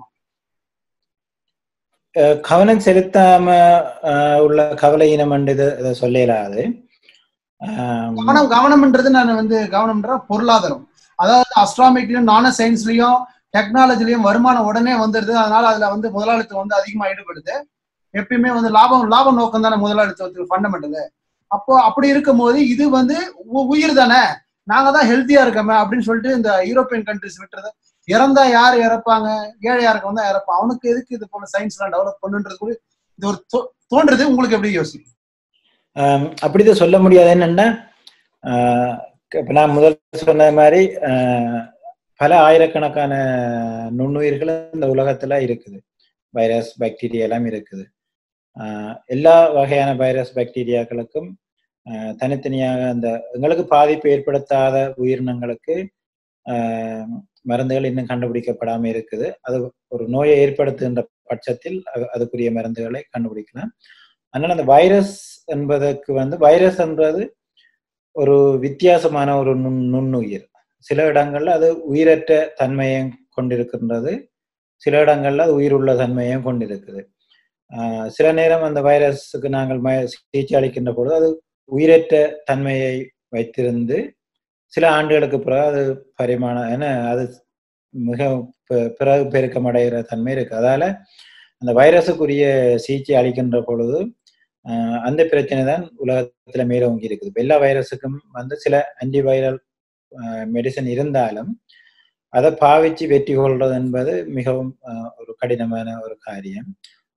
கவனம் செலுத்தாம உள்ள கவலை இனம் இதை சொல்லலாது. கவனம் கவனம்ன்றது நான் வந்து கவனம்ன்ற பொருளாதாரம், அதாவது அஸ்ட்ராமிக்லயும் நானோ சயின்ஸ்லயும் டெக்னாலஜிலையும் வருமானம் உடனே வந்துடுது. அதனால அதுல வந்து முதலாளித்துவம் வந்து அதிகமா ஈடுபடுது. எப்பயுமே வந்து லாபம் லாப நோக்கம் தானே முதலாளித்துவத்துக்கு ஃபண்டமெண்டலு. அப்போ அப்படி இருக்கும் போது இது வந்து உயிர் தானே, நாங்க தான் ஹெல்த்தியா இருக்கோமே அப்படின்னு சொல்லிட்டு இந்த யூரோப்பியன் கண்ட்ரிஸ் விட்டுறது. இறந்தா யார் இறப்பாங்க, ஏழையா இருக்கவன் தான் இறப்பான். அவனுக்கு எதுக்கு இது போல சயின்ஸ் எல்லாம் டெவலப் பண்ணுன்றது கூட இது ஒரு தோன்றது. உங்களுக்கு எப்படி யோசிக்கும்? ஆஹ் அப்படிதான் சொல்ல முடியாது. என்னன்னா ஆஹ் இப்ப நான் முதல் சொன்ன மாதிரி ஆஹ் பல ஆயிரக்கணக்கான நுண்ணுயிர்கள் இந்த உலகத்துல இருக்குது. வைரஸ் பாக்டீரியா எல்லாம் இருக்குது. ஆஹ் எல்லா வகையான வைரஸ் பாக்டீரியாக்களுக்கும் ஆஹ் தனித்தனியாக அந்த எங்களுக்கு பாதிப்பு ஏற்படுத்தாத உயிரினங்களுக்கு ஆஹ் மருந்துகள் இன்னும் கண்டுபிடிக்கப்படாம இருக்குது. அது ஒரு நோயை ஏற்படுத்துகின்ற பட்சத்தில் அதுக்குரிய மருந்துகளை கண்டுபிடிக்கலாம். அதனால அந்த வைரஸ் என்பதற்கு வந்து வைரஸ் என்பது ஒரு வித்தியாசமான ஒரு நுண் நுண்ணுயிர். சில இடங்கள்ல அது உயிரற்ற தன்மையை கொண்டிருக்கின்றது, சில இடங்கள்ல அது உயிருள்ள தன்மையும் கொண்டிருக்குது. ஆஹ் சில நேரம் அந்த வைரஸுக்கு நாங்கள் சிகிச்சை அளிக்கின்ற பொழுது அது உயிரற்ற தன்மையை வைத்திருந்து சில ஆண்டுகளுக்கு பிறகு அது பரிமாணம் என அது மிக பிறகு பெருக்கம் அடைகிற தன்மை இருக்கு. அதால அந்த வைரஸுக்குரிய சிகிச்சை அளிக்கின்ற பொழுது ஆஹ் அந்த பிரச்சனை தான் உலகத்துல மேலோங்கி இருக்குது. எல்லா வைரஸுக்கும் வந்து சில ஆன்டிவைரல் மெடிசன் இருந்தாலும் அதை பாவிச்சு வெற்றி கொள்றது என்பது மிகவும் ஒரு கடினமான ஒரு காரியம்.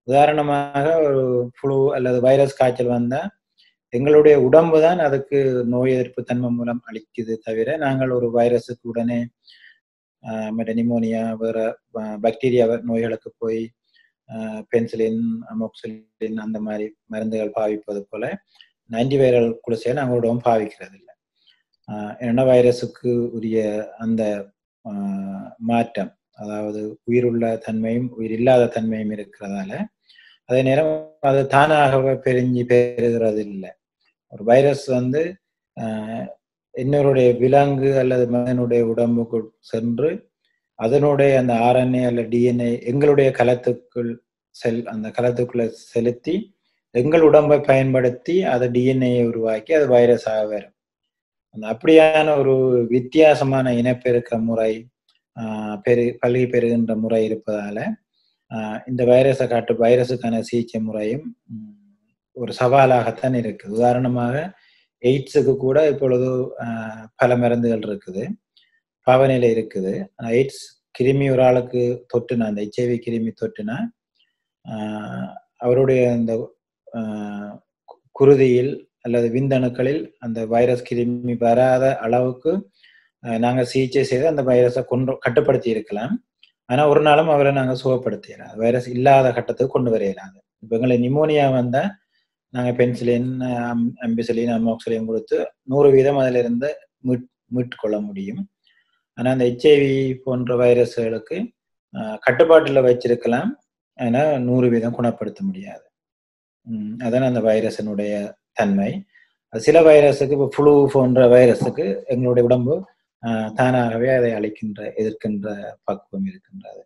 உதாரணமாக ஒரு ஃப்ளூ அல்லது வைரஸ் காய்ச்சல் வந்தா எங்களுடைய உடம்பு தான் அதுக்கு நோய் எதிர்ப்பு தன்மை மூலம் அளிக்குது தவிர நாங்கள் ஒரு வைரஸுக்கு உடனே மற்ற நிமோனியா வேற பாக்டீரியா நோய்களுக்கு போய் பென்சிலின் அமோக்சிலின் அந்த மாதிரி மருந்துகள் பாவிப்பது போல ஆன்டி வைரல் குளிசையை நாங்கள் உடம்பு பாவிக்கிறது இல்லை. ஏன்னா வைரஸுக்கு உரிய அந்த மாற்றம், அதாவது உயிருள்ள தன்மையும் உயிர் இல்லாத தன்மையும் இருக்கிறதால அதே நேரம் அது தானாகவே பெருஞ்சி பெறுகிறது இல்லை. ஒரு வைரஸ் வந்து ஆஹ் இன்னொருடைய விலங்கு அல்லது மனிதனுடைய உடம்புக்குள் சென்று அதனுடைய அந்த ஆர்என்ஏ அல்ல டிஎன்ஏ எங்களுடைய கலத்துக்குள் செல் அந்த கலத்துக்குள்ள செலுத்தி எங்கள் உடம்பை பயன்படுத்தி அதை டிஎன்ஏயை உருவாக்கி அது வைரஸாக வரும். அந்த அப்படியான ஒரு வித்தியாசமான இனப்பெருக்க முறை ஆஹ் பெரு பல்கி பெறுகின்ற முறை இருப்பதால ஆஹ் இந்த வைரஸை காட்டு வைரஸுக்கான சிகிச்சை முறையும் ஒரு சவாலாகத்தான் இருக்குது. உதாரணமாக எய்ட்ஸுக்கு கூட இப்பொழுது ஆஹ் பல மருந்துகள் இருக்குது, பாவனையில இருக்குது. ஆனால் எய்ட்ஸ் கிருமி ஒரு ஆளுக்கு தொட்டுனா, அந்த ஹெச்ஐவி கிருமி தொட்டுனா ஆஹ் அவருடைய அந்த ஆஹ் குருதியில் அல்லது விந்தணுக்களில் அந்த வைரஸ் கிருமி வராத அளவுக்கு நாங்கள் சிகிச்சை செய்து அந்த வைரஸை கொண்டு கட்டுப்படுத்தி இருக்கலாம். ஆனால் ஒரு நாளும் அவரை நாங்கள் சுகப்படுத்திடலாம், வைரஸ் இல்லாத கட்டத்துக்கு கொண்டு வரையிடாது. இப்போ எங்களுக்கு நிமோனியா வந்தால் நாங்கள் பென்சிலின் அம்பிசிலின் அமோக்சிலின் கொடுத்து நூறு வீதம் அதில் இருந்து மீட் மீட்கொள்ள முடியும். ஆனால் அந்த ஹெச்ஐவி போன்ற வைரஸ்களுக்கு கட்டுப்பாட்டில் வச்சிருக்கலாம், ஆனால் நூறு வீதம் குணப்படுத்த முடியாது. அதான் அந்த வைரஸினுடைய தன்மை. சில வைரஸுக்கு இப்போ ஃப்ளூ போன்ற வைரஸுக்கு எங்களுடைய உடம்பு தானாகவே அதை அழிக்கின்ற எதிர்க்கின்ற பக்குவம் இருக்கின்றது.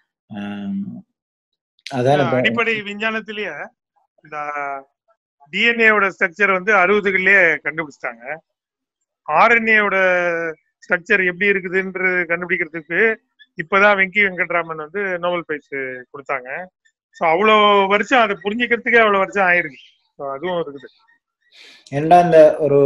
அதான் அடிப்படை விஞ்ஞானத்திலேயே இந்த டிஎன்ஏவோட ஸ்ட்ரக்சர் வந்து அறுபதுகள்லயே கண்டுபிடிச்சிட்டாங்க. ஆர்என்ஏவோட ஸ்ட்ரக்சர் எப்படி இருக்குதுன்ற கண்டுபிடிக்கிறதுக்கு இப்பதான் வெங்கி வெங்கட்ராமன் வந்து நோபல் பிரைஸ் கொடுத்தாங்க. ஸோ அவ்வளோ வருஷம் அதை புரிஞ்சுக்கிறதுக்கே அவ்வளோ வருஷம் ஆயிருக்கு. ஸோ அதுவும் இருக்குது. ஏன்னா இந்த ஒரு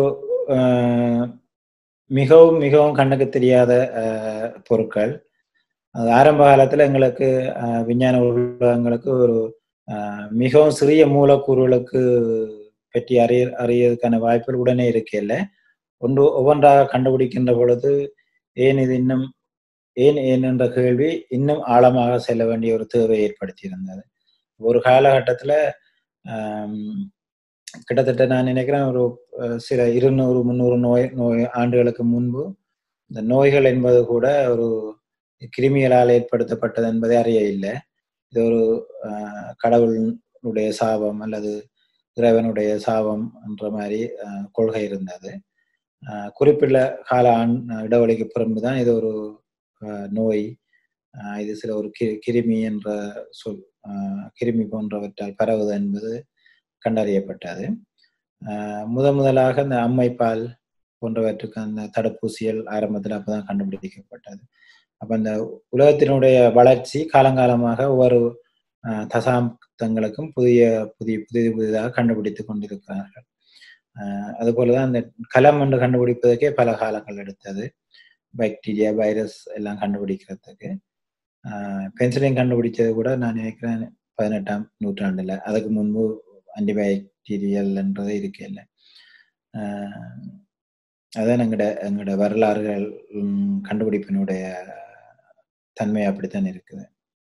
மிகவும் மிகவும் கண்ணுக்கு தெரியாத பொருட்கள் அது ஆரம்ப காலத்துல எங்களுக்கு விஞ்ஞான உலகங்களுக்கு ஒரு மிகவும் சிறிய மூலக்கூறுகளுக்கு பற்றி அறிய அறியறதுக்கான வாய்ப்புகள் உடனே இருக்கையில ஒன்று ஒவ்வொன்றாக கண்டுபிடிக்கின்ற பொழுது ஏன் இது இன்னும் ஏன் ஏன் என்ற கேள்வி இன்னும் ஆழமாக செல்ல வேண்டிய ஒரு தேவை ஏற்படுத்தி இருந்தது. ஒரு காலகட்டத்துல ஆஹ் கிட்டத்தட்ட நான் நினைக்கிறேன் ஒரு சில இருநூறு முந்நூறு நோய் நோய் ஆண்டுகளுக்கு முன்பு இந்த நோய்கள் என்பது கூட ஒரு கிருமிகளால் ஏற்படுத்தப்பட்டது என்பதை அறிய இல்லை. இது ஒரு ஆஹ் கடவுளுடைய சாபம் அல்லது இறைவனுடைய சாபம் என்ற மாதிரி ஆஹ் கொள்கை இருந்தது. ஆஹ் குறிப்பிட்ட கால ஆண் இடைவெளிக்கு பிறகுதான் இது ஒரு நோய், ஆஹ் இது சில ஒரு கி கிருமி என்ற சொல் ஆஹ் கிருமி போன்றவற்றால் பரவுது என்பது கண்டறியப்பட்டது. ஆஹ் முத முதலாக இந்த அம்மைப்பால் போன்றவற்றுக்கு அந்த தடுப்பூசிகள் ஆரம்பத்தில் அப்பதான் கண்டுபிடிக்கப்பட்டது. அப்ப அந்த உலகத்தினுடைய வளர்ச்சி காலங்காலமாக ஒவ்வொரு ஆஹ் தசாப்தங்களுக்கும் புதிய புதிய புதிய புதிதாக கண்டுபிடித்து கொண்டிருக்கிறார்கள். ஆஹ் அது போலதான் அந்த கலம் என்று கண்டுபிடிப்பதற்கே பல காலங்கள் எடுத்தது. பாக்டீரியா வைரஸ் எல்லாம் கண்டுபிடிக்கிறதுக்கு ஆஹ் பென்சிலின் கண்டுபிடிச்சது கூட நான் நினைக்கிறேன் பதினெட்டாம் நூற்றாண்டுல. அதுக்கு முன்பு ஆன்டிபாக்டீரியல் என்றது இருக்கே இல்லை. ஆஹ் அதான் எங்கட எங்களோட வரலாறுகள் கண்டுபிடிப்பினுடைய தன்மை அப்படித்தான் இருக்குது.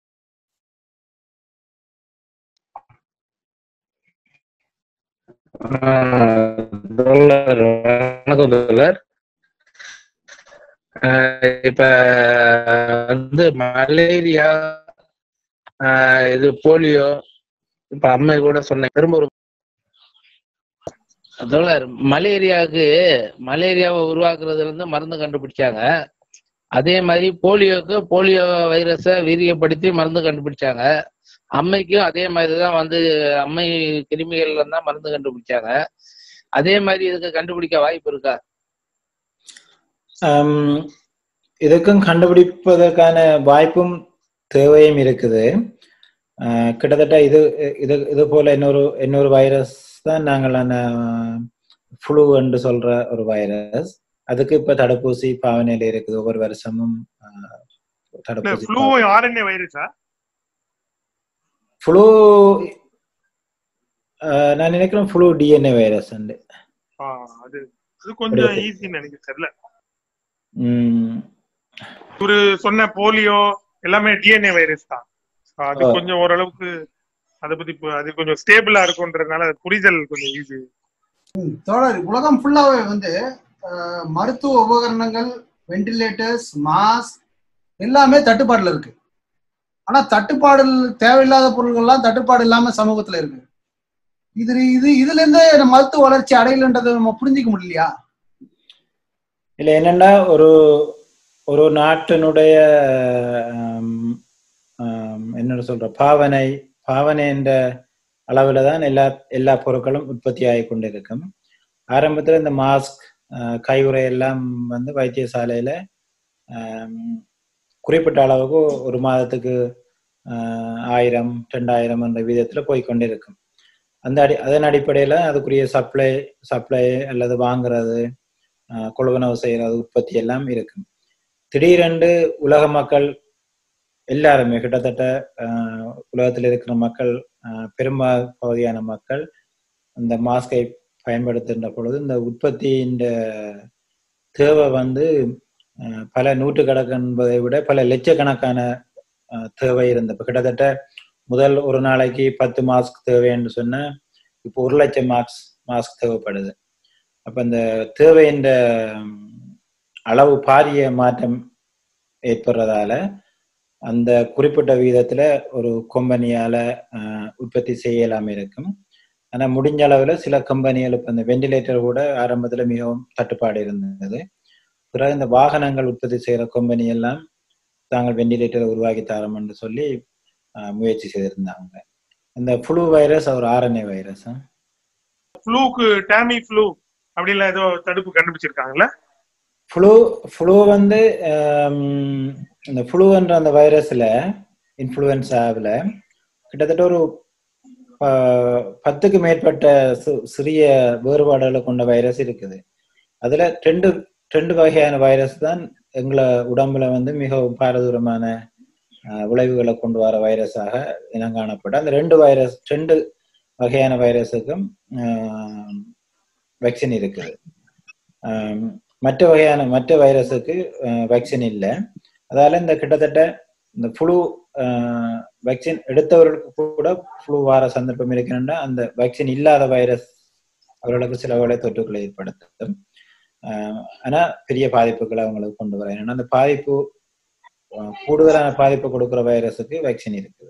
இப்ப வந்து மலேரியா, இது போலியோ, இப்ப அம்மை கூட சொன்னேன் திரும்ப ஒரு மலேரியாவுக்கு மலேரியாவை உருவாக்குறதுல இருந்து மருந்து கண்டுபிடிச்சாங்க. அதே மாதிரி போலியோக்கு போலியோ வைரஸை வீரியப்படுத்தி மருந்து கண்டுபிடிச்சாங்க. அம்மைக்கும் அதே மாதிரிதான் வந்து அம்மை கிருமிகள்ல தான் மருந்து கண்டுபிடிச்சாங்க. அதே மாதிரி இதுக்கு கண்டுபிடிக்க வாய்ப்பு இருக்கா? இதுக்கும் கண்டுபிடிப்பதற்கான வாய்ப்பும் தேவையும் இருக்குது. ஆஹ் கிட்டத்தட்ட இது இது இது போல இன்னொரு இன்னொரு வைரஸ் தான் நாங்கள் ஃப்ளூ என்று சொல்ற ஒரு வைரஸ். அதுக்கு இப்ப தடுப்பூசி பாவனையில இருக்குது. ஒவ்வொரு வருஷமும் தடுப்பூசி. ஃப்ளூ நான் நினைக்கிறேன் ஃப்ளூ டிஎன்ஏ வைரஸ் உண்டு. அது அது கொஞ்சம் ஈஸின்னு எனக்கு தெரியல. ஒரு சொன்ன போலியோ எல்லாமே டிஎன்ஏ வைரஸ் தான். அது கொஞ்சம் ஓரளவுக்கு அதை பத்தி அது கொஞ்சம் ஸ்டேபிளா இருக்கும்ன்றதுனால புரிதல் கொஞ்சம் ஈஸி. தோழர், உலகம் ஃபுல்லாவே வந்து மருத்துவ உபகரணங்கள், வெண்டிலேட்டர்ஸ், மாஸ்க் எல்லாமே தட்டுப்பாடுல இருக்கு. ஆனா தட்டுப்பாடு தேவையில்லாத பொருள்கள்லாம் தட்டுப்பாடு இல்லாம சமூகத்துல இருக்கு. இது இது இதுல இருந்து மருத்துவ வளர்ச்சி அடையலன்றதை நம்ம புரிஞ்சிக்க முடியலையா? இல்ல, என்னன்னா ஒரு ஒரு நாட்டினுடைய என்ன சொல்ற பாவனை பாவனை என்ற அளவுல தான் எல்லா எல்லா பொருட்களும் உற்பத்தி ஆகி கொண்டிருக்கும். ஆரம்பத்துல இந்த மாஸ்க், கையுறை எல்லாம் வந்து வைத்தியசாலையில குறிப்பிட்ட அளவுக்கு ஒரு மாதத்துக்கு ஆயிரம் ரெண்டாயிரம் என்ற விதத்துல போய்கொண்டிருக்கும். அந்த அடி அதன் அடிப்படையில அதுக்குரிய சப்ளை சப்ளை அல்லது வாங்குறது, கொள்வனவு செய்யறது, உற்பத்தி எல்லாம் இருக்கும். திடீரென்று உலக மக்கள் எல்லாருமே கிட்டத்தட்ட அஹ் உலகத்தில் இருக்கிற மக்கள் பெரும்பாலான மக்கள் இந்த மாஸ்கை பயன்படுத்துகின்ற பொழுது இந்த உற்பத்தியின் தேவை வந்து பல நூற்றுக்கணக்கு என்பதை விட பல லட்சக்கணக்கான தேவை இருந்த கிட்டத்தட்ட முதல் ஒரு நாளைக்கு பத்து மாஸ்க் தேவை என்று சொன்ன இப்போ ஒரு லட்சம் மாஸ்க் மாஸ்க் தேவைப்படுது. அப்ப இந்த தேவையின் அளவு பாரிய மாற்றம் ஏற்படுறதால அந்த குறிப்பிட்ட விகிதத்துல ஒரு கம்பெனியால உற்பத்தி செய்யலாம இருக்கும். ஆனா முடிஞ்ச அளவுல சில கம்பெனிகளுக்கு அந்த வெண்டிலேட்டர் கூட ஆரம்பத்துல மிகவும் தட்டுப்பாடு இருந்தது. பிறகு இந்த வாகனங்கள் உற்பத்தி செய்யற கம்பெனி எல்லாம் தாங்கள் வெண்டிலேட்டரை உருவாக்கி தரோம் என்று சொல்லி முயற்சி செய்திருந்தாங்க. இந்த ஃப்ளூ வைரஸ் ஒரு ஆர்என்ஏ வைரஸ். ஃப்ளூக்கு டாமி ஃப்ளூ அப்படிலாம் ஏதோ தடுப்பு கண்டுபிடிச்சிருக்காங்கல்ல? ஃப்ளூ ஃப்ளூ வந்து இந்த ஃப்ளூன்ற அந்த வைரஸ்ல இன்ஃப்ளூயன்ஸாவில் கிட்டத்தட்ட ஒரு பத்துக்கு மேற்பட்ட சிறிய வேறுபாடுகளை கொண்ட வைரஸ் இருக்குது. அதுல ரெண்டு ரெண்டு வகையான வைரஸ் தான் எங்களை உடம்புல வந்து மிகவும் பாரதூரமான விளைவுகளை கொண்டு வர வைரஸாக இனம் காணப்பட்ட அந்த ரெண்டு வைரஸ் ரெண்டு வகையான வைரஸுக்கும் வேக்சின் இருக்குது. மற்ற வகையான மற்ற வைரஸுக்கு வேக்சின் இல்லை. அதால இந்த கிட்டத்தட்ட இந்த ஃப்ளூ வேக்சின் எடுத்தவர்களுக்கு கூட ஃப்ளூ வார சந்தர்ப்பம் இருக்குன்னா அந்த வேக்சின் இல்லாத வைரஸ் அவர்களுக்கு சில வேளை தொற்றுக்களை ஏற்படுத்தும். ஆனா பெரிய பாதிப்புகளை அவங்களுக்கு கொண்டு வர, ஏன்னா அந்த பாதிப்பு கூடுதலான பாதிப்பு கொடுக்குற வைரஸுக்கு வேக்சின் இருக்குது.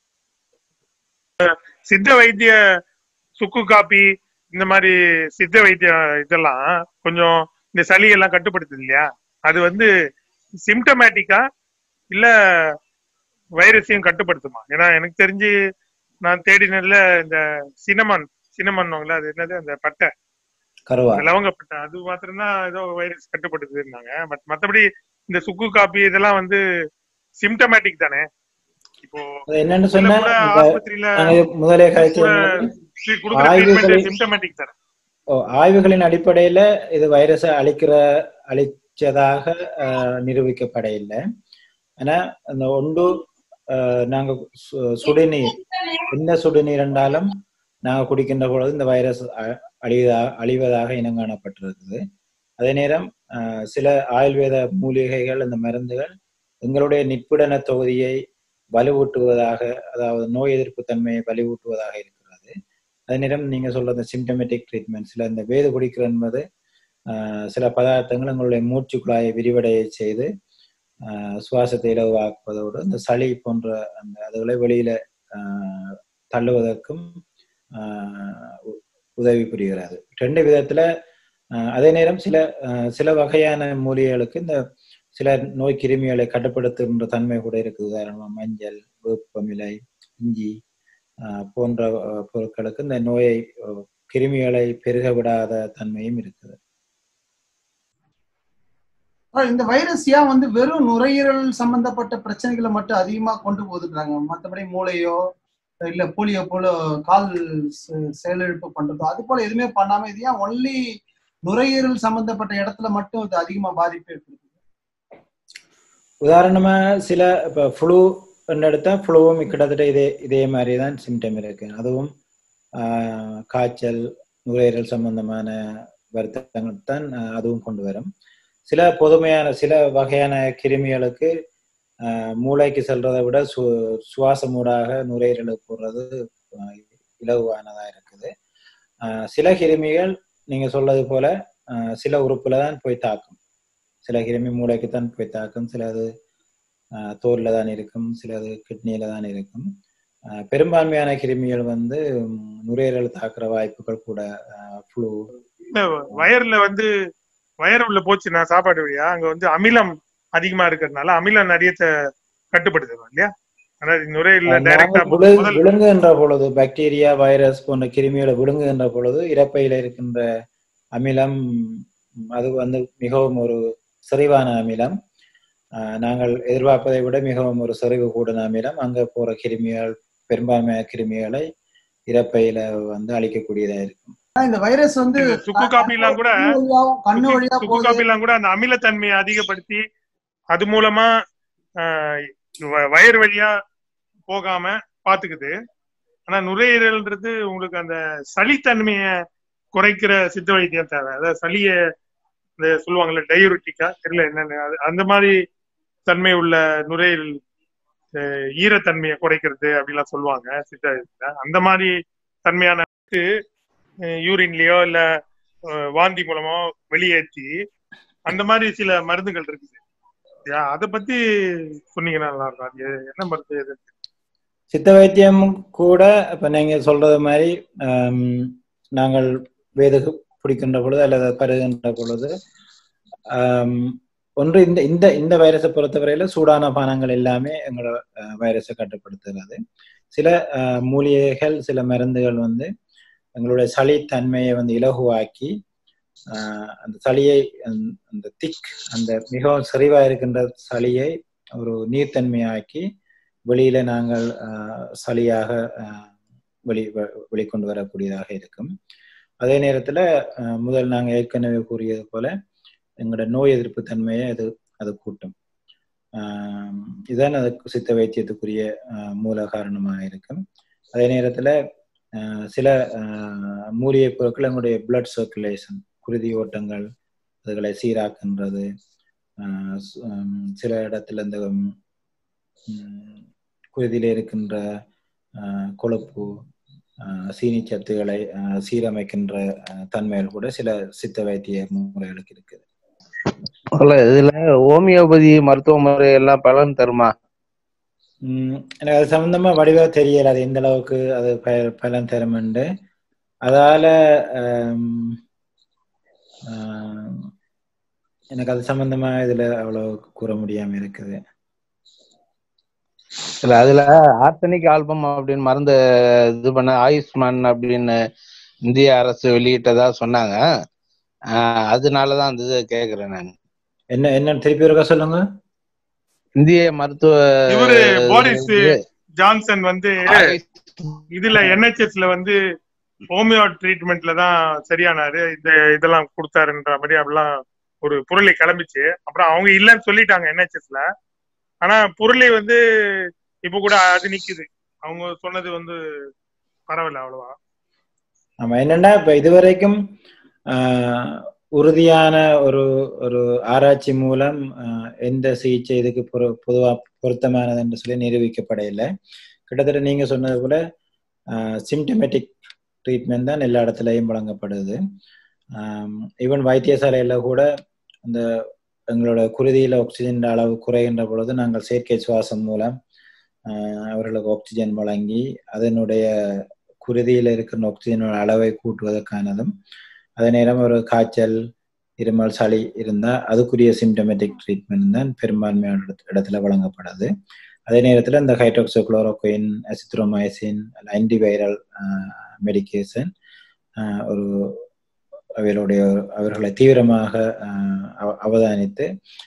சித்த வைத்திய சுக்கு காப்பி இந்த மாதிரி சித்த வைத்திய இதெல்லாம் கொஞ்சம் இந்த சளி எல்லாம் கட்டுப்படுத்துது இல்லையா? அது வந்து சிம்டமேட்டிக்கா இல்ல வைரஸையும் கட்டுப்படுத்துமா? ஏன்னா எனக்கு தெரிஞ்சு நான் தேடினதுல இந்த சினமன் சினமன் அது என்னது அந்த பட்டை லவங்க பட்டை அது மாத்திரம்தான் ஏதோ வைரஸ் கட்டுப்படுத்துதுன்னாங்க. பட் மற்றபடி இந்த சுக்கு காப்பி இதெல்லாம் வந்து சிம்டமேட்டிக் தானே. இப்போ என்னன்னு சொன்னா ஆஸ்பத்திரியில முதலே சிம்டமேட்டிக் தானே. ஆய்வுகளின் அடிப்படையில இது வைரஸை அழிக்கிற அழிச்சதாக நிரூபிக்கப்பட இல்லை. ஆனா அந்த ஒன்று நாங்க சுடுநீர் என்ன சுடுநீர் என்றாலும் நாங்க குடிக்கின்ற பொழுது இந்த வைரஸ் அழிவதா அழிவதாக இனம் காணப்பட்டிருக்குது. அதே நேரம் சில ஆயுர்வேத மூலிகைகள் இந்த மருந்துகள் எங்களுடைய நிற்புடன தொகுதியை வலுவூட்டுவதாக, அதாவது நோய் எதிர்ப்பு தன்மையை வலுவூட்டுவதாக இருக்கிறது. அதே நேரம் நீங்க சொல்ற இந்த சிம்டமேட்டிக் ட்ரீட்மெண்ட், சில இந்த வேது குடிக்கிற என்பது சில பதார்த்தங்கள் எங்களுடைய மூச்சு குழாயை விரிவடைய செய்து சுவாசத்தை இலவாக்குவதோடு இந்த சளி போன்ற அந்த அதுகளை வெளியில தள்ளுவதற்கும் உதவி புரிகிறது. ரெண்டு விதத்துல. அதே நேரம் சில சில வகையான மூலிகைகளுக்கு இந்த சில நோய் கிருமிகளை கட்டுப்படுத்துகின்ற தன்மை கூட இருக்குது. உதாரணமா மஞ்சள், வேப்பமிலை, இஞ்சி போன்ற பொருட்களுக்கு இந்த நோயை கிருமிகளை பெருக விடாத தன்மையும் இருக்குது. இந்த வைரஸ் ஏன் வந்து வெறும் நுரையீரல் சம்பந்தப்பட்ட பிரச்சனைகளை மட்டும் அதிகமா கொண்டு போதுறாங்க, மற்றபடி மூளையோ இல்ல போலியோ போல கால் செயலிழப்பு பண்றதோ அது போல எதுவுமே பண்ணாம இது ஏன் ஒன்லி நுரையீரல் சம்பந்தப்பட்ட இடத்துல மட்டும் இது அதிகமா பாதிப்பு ஏற்படுது? உதாரணமா சில இப்ப ஃப்ளூ எடுத்தா ஃப்ளூவும் கிட்டத்தட்ட இதே இதே மாதிரி தான் சிம்டம் இருக்கு. அதுவும் காய்ச்சல், நுரையீரல் சம்பந்தமான வருத்தங்கள் தான் அதுவும் கொண்டு வரும். சில பொதுமையான சில வகையான கிருமிகளுக்கு மூளைக்கு செல்றதை விட சு சுவாச மூடாக நுரையீரலுக்கு போடுறது இலகுவானதா இருக்குது. சில கிருமிகள் நீங்க சொல்றது போல சில உறுப்புல தான் போய் தாக்கும். சில கிருமி மூளைக்கு தான் போய் தாக்கும், சிலது தோல்ல தான் இருக்கும், சிலது கிட்னியில தான் இருக்கும். பெரும்பான்மையான கிருமிகள் வந்து நுரையீரல் தாக்குற வாய்ப்புகள் கூட. ஃப்ளூ வயர்ல வந்து வயர் உள்ள போச்சுன்னா சாப்பாடு வழியா அங்க வந்து அமிலம் அதிகமா இருக்கிறதுனால அமிலம் நிறைய கட்டுப்படுத்துவோம் இல்லையா? விழுங்குகின்ற பொழுது பாக்டீரியா, வைரஸ் போன்ற கிருமிகளை விழுங்குகின்ற பொழுது இறப்பையில இருக்கின்ற அமிலம் அது வந்து மிகவும் ஒரு செறிவான அமிலம். நாங்கள் எதிர்பார்ப்பதை விட மிகவும் ஒரு செறிவு கூடின அமிலம் அங்க போற கிருமிகள், பெரும்பான்மையான கிருமிகளை இறப்பையில வந்து அழிக்கக்கூடியதா இருக்கும். இந்த வைரஸ் வந்து சுக்கு காப்பிலாம் கூட சுக்கு காப்பிலாம் கூட அந்த அமிலத்தன்மையை அதிகப்படுத்தி அது மூலமா வயிறு வழியா போகாம பாத்துக்குது. ஆனா நுரையீரல்ன்றது உங்களுக்கு அந்த சளித்தன்மைய குறைக்கிற சித்த வைத்தியம் தேவை. அதாவது சளிய இந்த சொல்லுவாங்கல்ல டயூரிட்டிக்கா தெரியல என்னன்னு, அந்த மாதிரி தன்மை உள்ள நுரையீரல் ஈரத்தன்மையை குறைக்கிறது அப்படின்லாம் சொல்லுவாங்க சித்த வைத்தியத்துல. அந்த மாதிரி தன்மையான யூரின்லயோ இல்ல வாந்தி மூலமோ வெளியேற்றி அந்த மாதிரி சில மருந்துகள் இருக்குது. அத பத்தி சொன்னீங்கன்னா நல்லா இருக்கும். அது என்ன மருந்து எது? சித்த வைத்தியம் கூட இப்ப நீங்க சொல்றது மாதிரி நாங்கள் வேதுகு பிடிக்கின்ற பொழுது அல்லது பருகின்ற பொழுது ஆஹ் ஒன்று இந்த இந்த இந்த வைரஸை பொறுத்தவரையில சூடான பானங்கள் எல்லாமே எங்களோட வைரஸை கட்டுப்படுத்துகிறது. சில மூலிகைகள், சில மருந்துகள் வந்து எங்களுடைய சளி தன்மையை வந்து இலகுவாக்கி ஆஹ் அந்த சளியை அந்த திக் அந்த மிகவும் செறிவா இருக்கின்ற சளியை ஒரு நீர்த்தன்மையாக்கி வெளியில நாங்கள் ஆஹ் சளியாக ஆஹ் வெளி வெளிக்கொண்டு வரக்கூடியதாக இருக்கும். அதே நேரத்துல முதல் நாங்கள் ஏற்கனவே கூறியது போல எங்களோட நோய் எதிர்ப்பு தன்மையை அது அது கூட்டும். ஆஹ் இதுதான் அதுக்கு சித்த வைத்தியத்துக்குரிய மூல காரணமாக இருக்கும். அதே நேரத்துல சில மூலிகை பொருட்கள் எங்களுடைய பிளட் சர்க்குலேஷன், குருதி ஓட்டங்கள் அதுகளை சீராக்குன்றது. சில இடத்துல இந்த குருதியில இருக்கின்ற கொழுப்பு, சீனி சத்துக்களை சீரமைக்கின்ற தன்மைகள் கூட சில சித்த வைத்திய முறைகளுக்கு இருக்குது. இதுல ஹோமியோபதி மருத்துவ முறை எல்லாம் பலன் தருமா? உம் எனக்கு அது சம்பந்தமா வடிவா தெரியல, அது எந்த அளவுக்கு அது ப பலன் தரும்ண்டு. அதால எனக்கு அது சம்பந்தமா இதுல அவ்வளவு கூற முடியாம இருக்குது. இல்ல அதுல ஆர்சனிக் ஆல்பம் அப்படின்னு மருந்து இது பண்ண ஆயுஷ்மான் அப்படின்னு இந்திய அரசு வெளியிட்டதா சொன்னாங்க. ஆஹ் அதனாலதான் அந்த இது கேக்குறேன் நான். என்ன என்ன திருப்பி இருக்கா சொல்லுங்க. இந்திய மருத்துவ இவரு போரிஸ் ஜான்சன் வந்து இதுல என்ஹெச்எஸ்ல வந்து ஹோமியோ ட்ரீட்மெண்ட்ல தான் சரியானாரு, இந்த இதெல்லாம் கொடுத்தாருன்ற மாதிரி அப்படிலாம் ஒரு பொருளை கிளம்பிச்சு. அப்புறம் அவங்க இல்லைன்னு சொல்லிட்டாங்க என்ஹெச்எஸ்ல. ஆனா பொருளை வந்து இப்ப கூட அது நிக்குது. அவங்க சொன்னது வந்து பரவாயில்ல அவ்வளவா. ஆமா, என்னன்னா இப்ப இதுவரைக்கும் ஆஹ் உறுதியான ஒரு ஒரு ஆராய்ச்சி மூலம் எந்த சிகிச்சை இதுக்கு பொரு பொதுவா பொருத்தமானது என்று சொல்லி நிரூபிக்கப்படையில்லை. கிட்டத்தட்ட நீங்க சொன்னது போல சிம்டமேட்டிக் ட்ரீட்மெண்ட் தான் எல்லா இடத்துலையும் வழங்கப்படுது. ஈவன் வைத்தியசாலையில கூட அந்த எங்களோட குருதியில ஆக்சிஜன் அளவு குறைகின்ற பொழுது நாங்கள் செயற்கை சுவாசம் மூலம் அவர்களுக்கு ஆக்சிஜன் வழங்கி அதனுடைய குருதியில இருக்கிற ஆக்சிஜனோட அளவை கூட்டுவதற்கானதும், அதே நேரம் ஒரு காய்ச்சல், இருமல், சளி இருந்தா அதுக்குரிய சிம்டமேட்டிக் ட்ரீட்மெண்ட் தான் பெரும்பான்மையான இடத்துல வழங்கப்படுது. அதே நேரத்துல இந்த ஹைட்ராக்சிக்ளோரோகுயின், அசித்ரோமைசின், ஆன்டிவைரல் மெடிகேஷன் ஒரு அவர்களுடைய அவர்களை தீவிரமாக அவதானித்து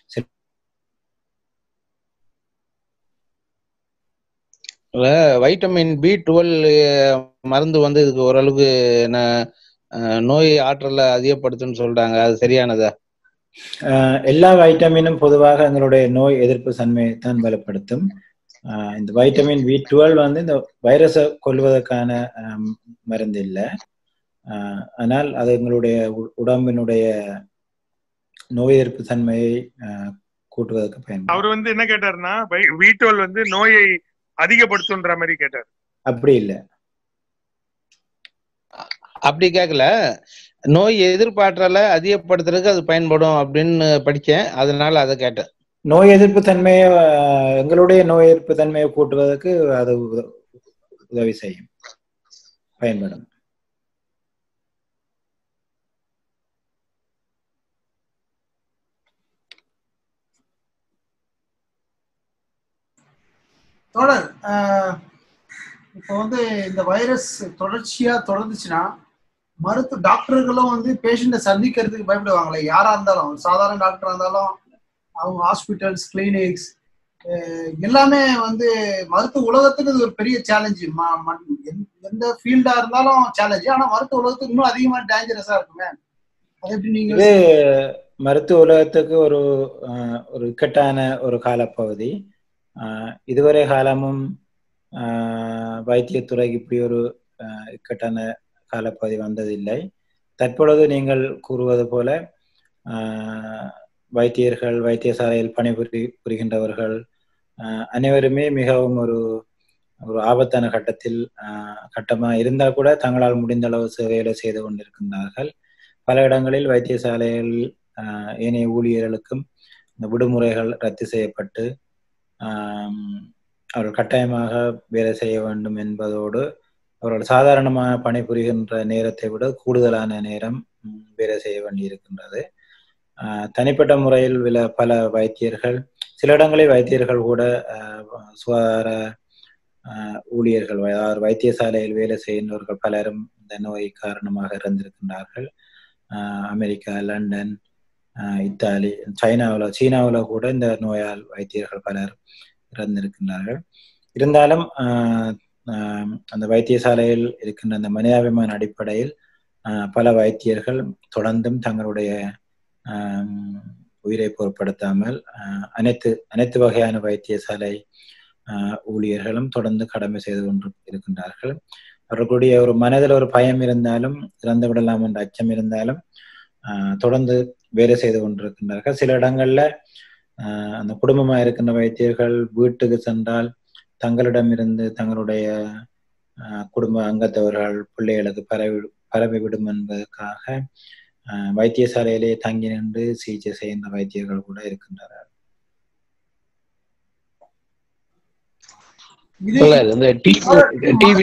வைட்டமின் பி டுவெல் மருந்து வந்து இதுக்கு ஓரளவுக்கு நோய் ஆற்றலை அதிகப்படுத்துன்னு சொல்றாங்க, அது சரியானதா? எல்லா வைட்டமினும் பொதுவாக எங்களுடைய நோய் எதிர்ப்பு தன்மையை தான் பலப்படுத்தும். இந்த வைட்டமின் பி டுவெல் வந்து இந்த வைரஸை கொல்வதற்கான மருந்து இல்லை. ஆனால் அது எங்களுடைய உடம்பினுடைய நோய் எதிர்ப்பு தன்மையை கூட்டுவதற்கு பயன்படும். அவர் வந்து என்ன கேட்டாருன்னா பி டுவெல் வந்து நோயை அதிகப்படுத்துன்ற மாதிரி கேட்டார். அப்படி இல்லை, அப்படி கேட்கல. நோய் எதிர்ப்பாற்றலை அதிகப்படுத்துறதுக்கு அது பயன்படும் அப்படின்னு படிச்சேன், அதனால அதை கேட்டேன். நோய் எதிர்ப்பு தன்மையை எங்களுடைய நோய் எதிர்ப்பு தன்மையை கூட்டுவதற்கு அது உதவி செய்யும், பயன்படும். தொடர் இப்போ வந்து இந்த வைரஸ் தொடர்ச்சியா தொடர்ந்துச்சுன்னா மருத்துவ டாக்டர்களும் வந்து பேஷண்ட்டை சந்திக்கிறதுக்கு பயப்படுவாங்களே, யாரா இருந்தாலும், சாதாரண டாக்டரா இருந்தாலும், அவங்க ஹாஸ்பிட்டல்ஸ், கிளினிக்ஸ் எல்லாமே வந்து மருத்துவ உலகத்துக்கு இது ஒரு பெரிய சேலஞ்சு. எந்த ஃபீல்டா இருந்தாலும் சேலஞ்சு, ஆனா மருத்துவ உலகத்துக்கு இன்னும் அதிகமா டேஞ்சரஸா இருக்குமே. அது எப்படி நீங்க? இது மருத்துவ உலகத்துக்கு ஒரு ஒரு இக்கட்டான ஒரு காலப்பகுதி. இதுவரை காலமும் வைத்தியத்துறைக்கு இப்படி ஒரு இக்கட்டான காலப்பகுதி வந்ததில்லை. தற்பொழுது நீங்கள் கூறுவது போல வைத்தியர்கள், வைத்தியசாலையில் பணிபுரி புரிகின்றவர்கள் அனைவருமே மிகவும் ஒரு ஒரு ஆபத்தான கட்டத்தில் கட்டமாக இருந்தால் கூட தங்களால் முடிந்த அளவு சேவைகளை செய்து கொண்டிருக்கின்றார்கள். பல இடங்களில் வைத்தியசாலைகள் ஏனைய ஊழியர்களுக்கும் இந்த விடுமுறைகள் ரத்து செய்யப்பட்டு அவர்கள் கட்டாயமாக வேலை செய்ய வேண்டும் என்பதோடு அவர்கள் சாதாரணமாக பணிபுரிகின்ற நேரத்தை விட கூடுதலான நேரம் வேலை செய்ய வேண்டி இருக்கின்றது. தனிப்பட்ட முறையில் வில பல வைத்தியர்கள், சில இடங்களில் வைத்தியர்கள் கூட சுகாதார ஊழியர்கள், அதாவது வைத்தியசாலையில் வேலை செய்கின்றவர்கள் பலரும் இந்த நோய் காரணமாக இறந்திருக்கின்றார்கள். அமெரிக்கா, லண்டன், இத்தாலி, சைனாவில் சீனாவில் கூட இந்த நோயால் வைத்தியர்கள் பலர் இறந்திருக்கின்றார்கள். இருந்தாலும் அந்த வைத்தியசாலையில் இருக்கின்ற அந்த மனிதாபிமான அடிப்படையில் பல வைத்தியர்கள் தொடர்ந்தும் தங்களுடைய உயிரை பொருட்படுத்தாமல் அனைத்து அனைத்து வகையான வைத்தியசாலை ஊழியர்களும் தொடர்ந்து கடமை செய்து கொண்டு இருக்கின்றார்கள். அவர்களுடைய ஒரு மனதில் ஒரு பயம் இருந்தாலும், இறந்து விடலாம் என்ற அச்சம் இருந்தாலும் தொடர்ந்து வேலை செய்து கொண்டிருக்கின்றார்கள். சில இடங்கள்ல அந்த குடும்பமா இருக்கின்ற வைத்தியர்கள் வீட்டுக்கு சென்றால் தங்களிடமிருந்து தங்களுடைய குடும்ப அங்கத்தவர்கள் பிள்ளைகளுக்கு பரவி பரவி விடும் என்பதற்காக வைத்தியசாலையிலே தங்கி நின்று சிகிச்சை செய்கின்ற வைத்தியர்கள் கூட இருக்கின்றனர். டிவி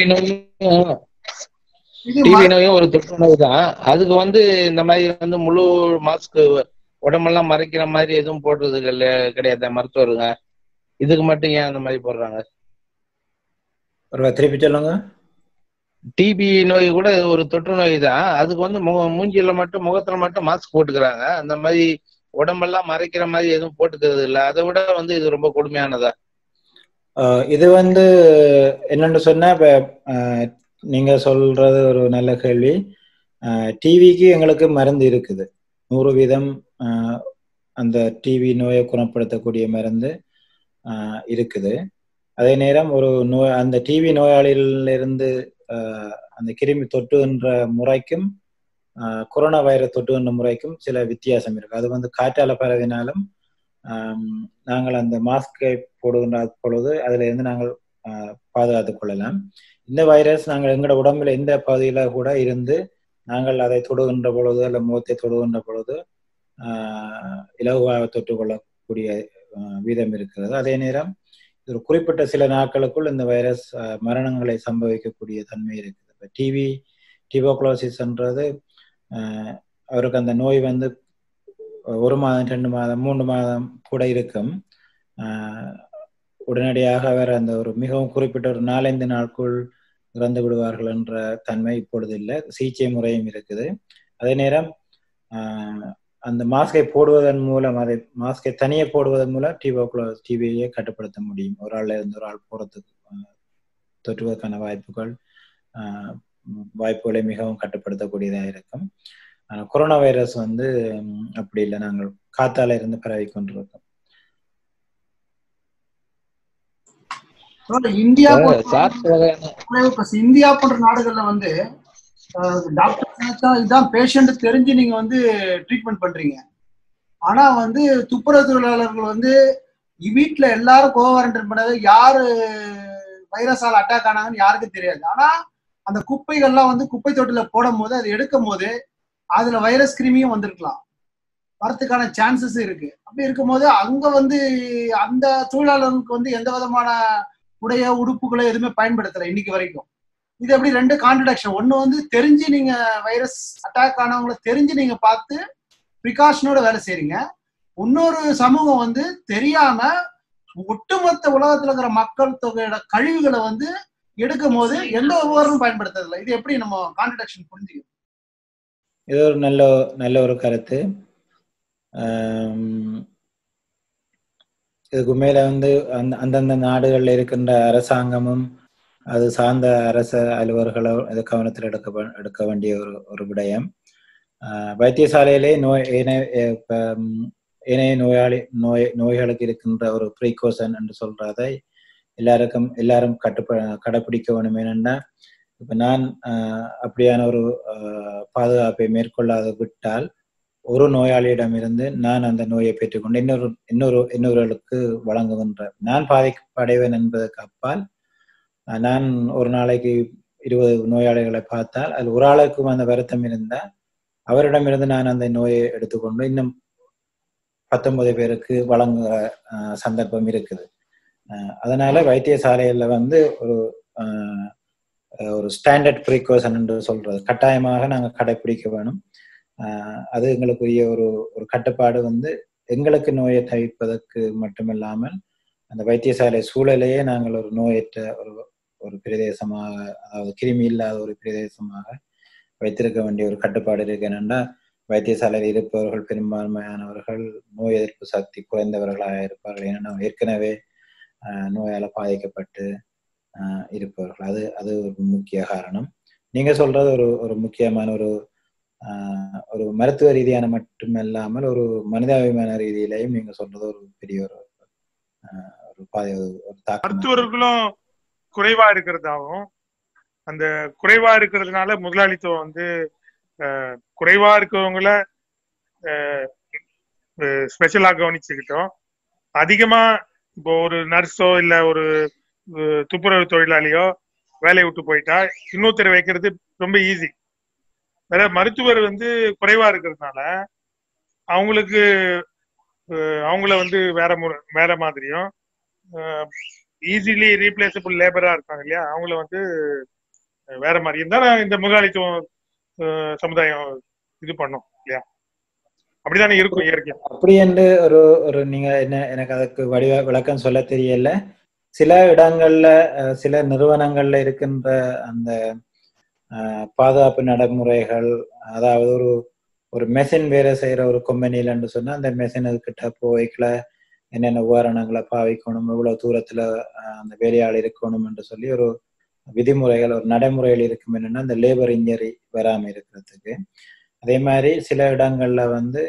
நோயும் ஒரு தொற்று நோய் தான். அதுக்கு வந்து இந்த மாதிரி வந்து முழு மாஸ்க் உடம்பெல்லாம் மறைக்கிற மாதிரி எதுவும் போடுறது கிடையாது மருத்துவருங்க. இதுக்கு மட்டும் ஏன் அந்த மாதிரி போடுறாங்க? திருப்பி சொல்லுங்க. டிபி நோய் கூட ஒரு தொற்று நோய் தான். அதுக்கு வந்து முக மூஞ்சில மட்டும் முகத்துல மட்டும் மாஸ்க் போட்டுக்கிறாங்க. அந்த மாதிரி உடம்பெல்லாம் மறைக்கிற மாதிரி எதுவும் போட்டுக்கிறது இல்லை. அதை விட வந்து இது ரொம்ப கொடுமையானதா? இது வந்து என்னன்னு சொன்னா, இப்ப நீங்க சொல்றது ஒரு நல்ல கேள்வி. டிவிக்கு எங்களுக்கு மருந்து இருக்குது, நூறு வீதம் அந்த டிவி நோயை குணப்படுத்தக்கூடிய மருந்து இருக்குது. அதே நேரம் ஒரு நோய் அந்த டிவி நோயாளியிலிருந்து அந்த கிருமி தொட்டுகின்ற முறைக்கும் கொரோனா வைரஸ் தொட்டுகின்ற முறைக்கும் சில வித்தியாசம் இருக்கு. அது வந்து காற்றால பரவினாலும் நாங்கள் அந்த மாஸ்கை போடுகின்ற பொழுது அதுல இருந்து நாங்கள் பாதுகாத்துக் கொள்ளலாம். இந்த வைரஸ் நாங்கள் எங்களோட உடம்புல எந்த பகுதியில கூட இருந்து நாங்கள் அதை தொடுகின்ற பொழுது அல்ல முகத்தை தொடுகின்ற பொழுது ஆஹ் இலகுவாக தொட்டுக்கொள்ளக்கூடிய வீதம் இருக்கிறது. அதே நேரம் ஒரு குறிப்பிட்ட சில நாட்களுக்குள் இந்த வைரஸ் மரணங்களை சம்பவிக்கக்கூடிய தன்மை இருக்குது. இப்போ டிவி டியூபர்குலோசிஸ்ன்றது அவருக்கு அந்த நோய் வந்து ஒரு மாதம் ரெண்டு மாதம் மூன்று மாதம் கூட இருக்கும். உடனடியாக அவர் அந்த ஒரு மிகவும் குறிப்பிட்ட ஒரு நாலஞ்சு நாட்குள் இறந்து விடுவார்கள் என்ற தன்மை இப்பொழுது இல்லை. சிகிச்சை முறையும் இருக்குது. அதே நேரம் அந்த மாஸ்கை போடுவதன் மூலம் அதை மாஸ்கை தனியே போடுவதன் மூலம் டியூபர்குலோசிஸ் டிபியை கட்டுப்படுத்த முடியும். ஒரு ஆள் இருந்து ஒரு ஆள் போறதுக்கு தொற்றுவதற்கான வாய்ப்புகள் வாய்ப்புகளை மிகவும் கட்டுப்படுத்தக்கூடியதாக இருக்கும். ஆனால் கொரோனா வைரஸ் வந்து அப்படி இல்லை, நாங்கள் காத்தால இருந்து பரவி கொண்டிருக்கோம். இந்தியா சார்ஸ் வகையான இந்தியா போன்ற நாடுகள்ல வந்து டாக்டர் இதுதான் பேஷண்ட் தெரிஞ்சு நீங்க வந்து ட்ரீட்மெண்ட் பண்றீங்க. ஆனா வந்து துப்புரவு தொழிலாளர்கள் வந்து வீட்டுல எல்லாரும் கோவாரண்டைன் பண்ணாத யாரு வைரஸால் அட்டாக் ஆனாங்கன்னு யாருக்கும் தெரியாது. ஆனா அந்த குப்பைகள்லாம் வந்து குப்பை தொட்டில போடும் போது அதை எடுக்கும் போது அதுல வைரஸ் கிருமியும் வந்திருக்கலாம், வரத்துக்கான சான்சஸ் இருக்கு. அப்படி இருக்கும்போது அங்க வந்து அந்த தொழிலாளர்களுக்கு வந்து எந்த விதமான உடைய உடுப்புகளை எதுவுமே பயன்படுத்தல இன்னைக்கு வரைக்கும். இது எப்படி ரெண்டு கான்ட்ரடிக்ஷன். ஒண்ணு வந்து தெரிஞ்சு நீங்க வைரஸ் அட்டாக் ஆனவங்களை தெரிஞ்சு நீங்க பார்த்து ப்ரிகாஷனோட வேலை செய்றீங்க. இன்னொரு சமூகம் வந்து தெரியாம ஒட்டுமொத்த உலகத்துல இருக்கிற மக்கள் தொகையோட கழிவுகளை வந்து எடுக்கும் போது எந்த உபகரணமும் பயன்படுத்துறதில்லை. இது எப்படி நம்ம கான்ட்ரடிக்ஷன் புரிஞ்சுக்கணும்? இது ஒரு நல்ல நல்ல ஒரு கருத்து. இதுக்கு மேல வந்து அந்த அந்தந்த நாடுகள்ல இருக்கின்ற அரசாங்கமும் அது சார்ந்த அரச அலுவலர்களோ இது கவனத்தில் எடுக்க எடுக்க வேண்டிய ஒரு ஒரு விடயம். வைத்தியசாலையிலே நோய் ஏனைய நோயாளி நோய் நோய்களுக்கு இருக்கின்ற ஒரு ப்ரீகாஷன் என்று சொல்றதை எல்லாருக்கும் எல்லாரும் கட்டுப்ப கடைப்பிடிக்க வேணும். என்னன்னா இப்ப நான் அப்படியான ஒரு பாதுகாப்பை மேற்கொள்ளாத விட்டால் ஒரு நோயாளியிடம் இருந்து நான் அந்த நோயை பெற்றுக்கொண்டு இன்னொரு இன்னொரு இன்னொருவர்களுக்கு வழங்குகின்ற நான் பாதிப்படைவேன் என்பதற்கு அப்பால் நான் ஒரு நாளைக்கு இருபது நோயாளிகளை பார்த்தால் அது ஒரு ஆளுக்கும் அந்த வருத்தம் இருந்தால் அவரிடமிருந்து நான் அந்த நோயை எடுத்துக்கொண்டு இன்னும் பத்தொன்பது பேருக்கு வழங்குகிற சந்தர்ப்பம் இருக்குது. அதனால வைத்தியசாலையில வந்து ஒரு ஒரு ஸ்டாண்டர்ட் ப்ரீகாஷன் என்று சொல்றது கட்டாயமாக நாங்கள் கடைபிடிக்க வேணும். அது எங்களுக்குரிய ஒரு ஒரு கட்டுப்பாடு வந்து எங்களுக்கு நோயை தவிர்ப்பதற்கு மட்டுமில்லாமல் அந்த வைத்தியசாலை சூழலையே நாங்கள் ஒரு நோயற்ற ஒரு ஒரு பிரதேசமாக, அதாவது கிருமி இல்லாத ஒரு பிரதேசமாக வைத்திருக்க வேண்டிய ஒரு கட்டுப்பாடு இருக்கு. என்னென்னா வைத்தியசாலையில் இருப்பவர்கள் பெரும்பான்மையானவர்கள் நோய் எதிர்ப்பு சக்தி குறைந்தவர்களாக இருப்பார்கள். ஏன்னா ஏற்கனவே நோயால் பாதிக்கப்பட்டு இருப்பவர்கள். அது அது ஒரு முக்கிய காரணம். நீங்க சொல்றது ஒரு ஒரு முக்கியமான ஒரு ஒரு மருத்துவ ரீதியான மட்டுமல்லாமல் ஒரு மனிதாபிமான ரீதியிலையும் நீங்க சொல்றது ஒரு பெரிய ஒரு ஒரு தாக்கம். மருத்துவர்களும் குறைவா இருக்கிறதாவும் அந்த குறைவா இருக்கிறதுனால முதலாளித்துவம் வந்து குறைவா இருக்கிறவங்கள ஸ்பெஷலா கவனிச்சுக்கிட்டோம். அதிகமா இப்போ ஒரு நர்ஸோ இல்ல ஒரு துப்புரவு தொழிலாளியோ வேலையை விட்டு போயிட்டா இன்னொருத்தரை வைக்கிறது ரொம்ப ஈஸி. வேற மருத்துவர் வந்து குறைவா இருக்கிறதுனால அவங்களுக்கு அவங்கள வந்து வேற முறை வேற மாதிரியும் ஈஸிலி ரீப்ளேசபிள் லேபரா இருக்காங்க இல்லையா, அவங்கள வந்து வேற மாதிரி இருந்தாலும் இந்த முதலாளித்துவம் சமுதாயம் இது பண்ணும் இல்லையா, அப்படிதானே இருக்கும் இயற்கை. அப்படி என்று ஒரு ஒரு நீங்க என்ன எனக்கு அதுக்கு வடிவ விளக்கம் சொல்ல தெரியல. சில இடங்கள்ல சில நிறுவனங்கள்ல இருக்கின்ற அந்த பாதுகாப்பு நடைமுறைகள், அதாவது ஒரு ஒரு மெஷின் வேலை செய்யற ஒரு கம்பெனிலன்னு சொன்னா அந்த மெஷின் கிட்ட போய்க்கல என்னென்ன உபகரணங்களை பாவிக்கணும், எவ்வளவு தூரத்துல அந்த வேலையாள் இருக்கணும் என்று சொல்லி ஒரு விதிமுறைகள் ஒரு நடைமுறைகள் இருக்கும். என்னன்னா அந்த லேபர் இன்ஜரி வராம இருக்கிறதுக்கு. அதே மாதிரி சில இடங்கள்ல வந்து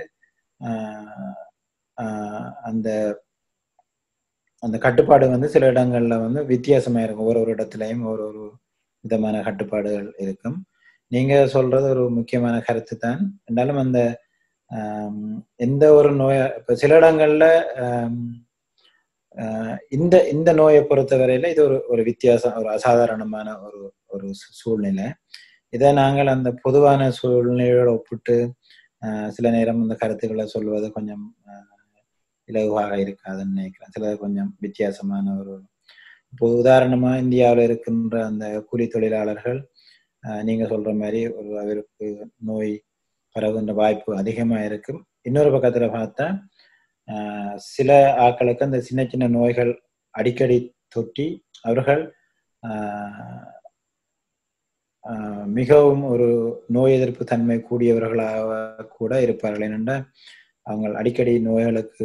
ஆஹ் அந்த அந்த கட்டுப்பாடு வந்து சில இடங்கள்ல வந்து வித்தியாசமா இருக்கும். ஒரு ஒரு இடத்துலையும் ஒரு ஒரு விதமான கட்டுப்பாடுகள் இருக்கும். நீங்க சொல்றது ஒரு முக்கியமான கருத்து தான். என்றாலும் அந்த ஆஹ் எந்த ஒரு நோய இப்ப சில இடங்கள்ல ஆஹ் இந்த இந்த நோயை பொறுத்தவரையில இது ஒரு ஒரு வித்தியாசம், ஒரு அசாதாரணமான ஒரு ஒரு சூழ்நிலை. இதை நாங்கள் அந்த பொதுவான சூழ்நிலையோட ஒப்பிட்டு ஆஹ் சில நேரம் இந்த கருத்துக்களை சொல்வது கொஞ்சம் இலகுவாக இருக்காதுன்னு நினைக்கிறேன். சில கொஞ்சம் வித்தியாசமான ஒரு இப்போ உதாரணமா இந்தியாவில் இருக்கின்ற அந்த கூலி தொழிலாளர்கள் ஆஹ் நீங்க சொல்ற மாதிரி ஒரு அவருக்கு நோய் பரவுகின்ற வாய்ப்பு அதிகமா இருக்கும். இன்னொரு பக்கத்துல பார்த்தா ஆஹ் சில ஆட்களுக்கு அந்த சின்ன சின்ன நோய்கள் அடிக்கடி தொட்டி அவர்கள் ஆஹ் ஆஹ் மிகவும் ஒரு நோய் எதிர்ப்பு தன்மை கூடியவர்களாக கூட இருப்பார்கள். என்னென்னா அவங்க அடிக்கடி நோய்களுக்கு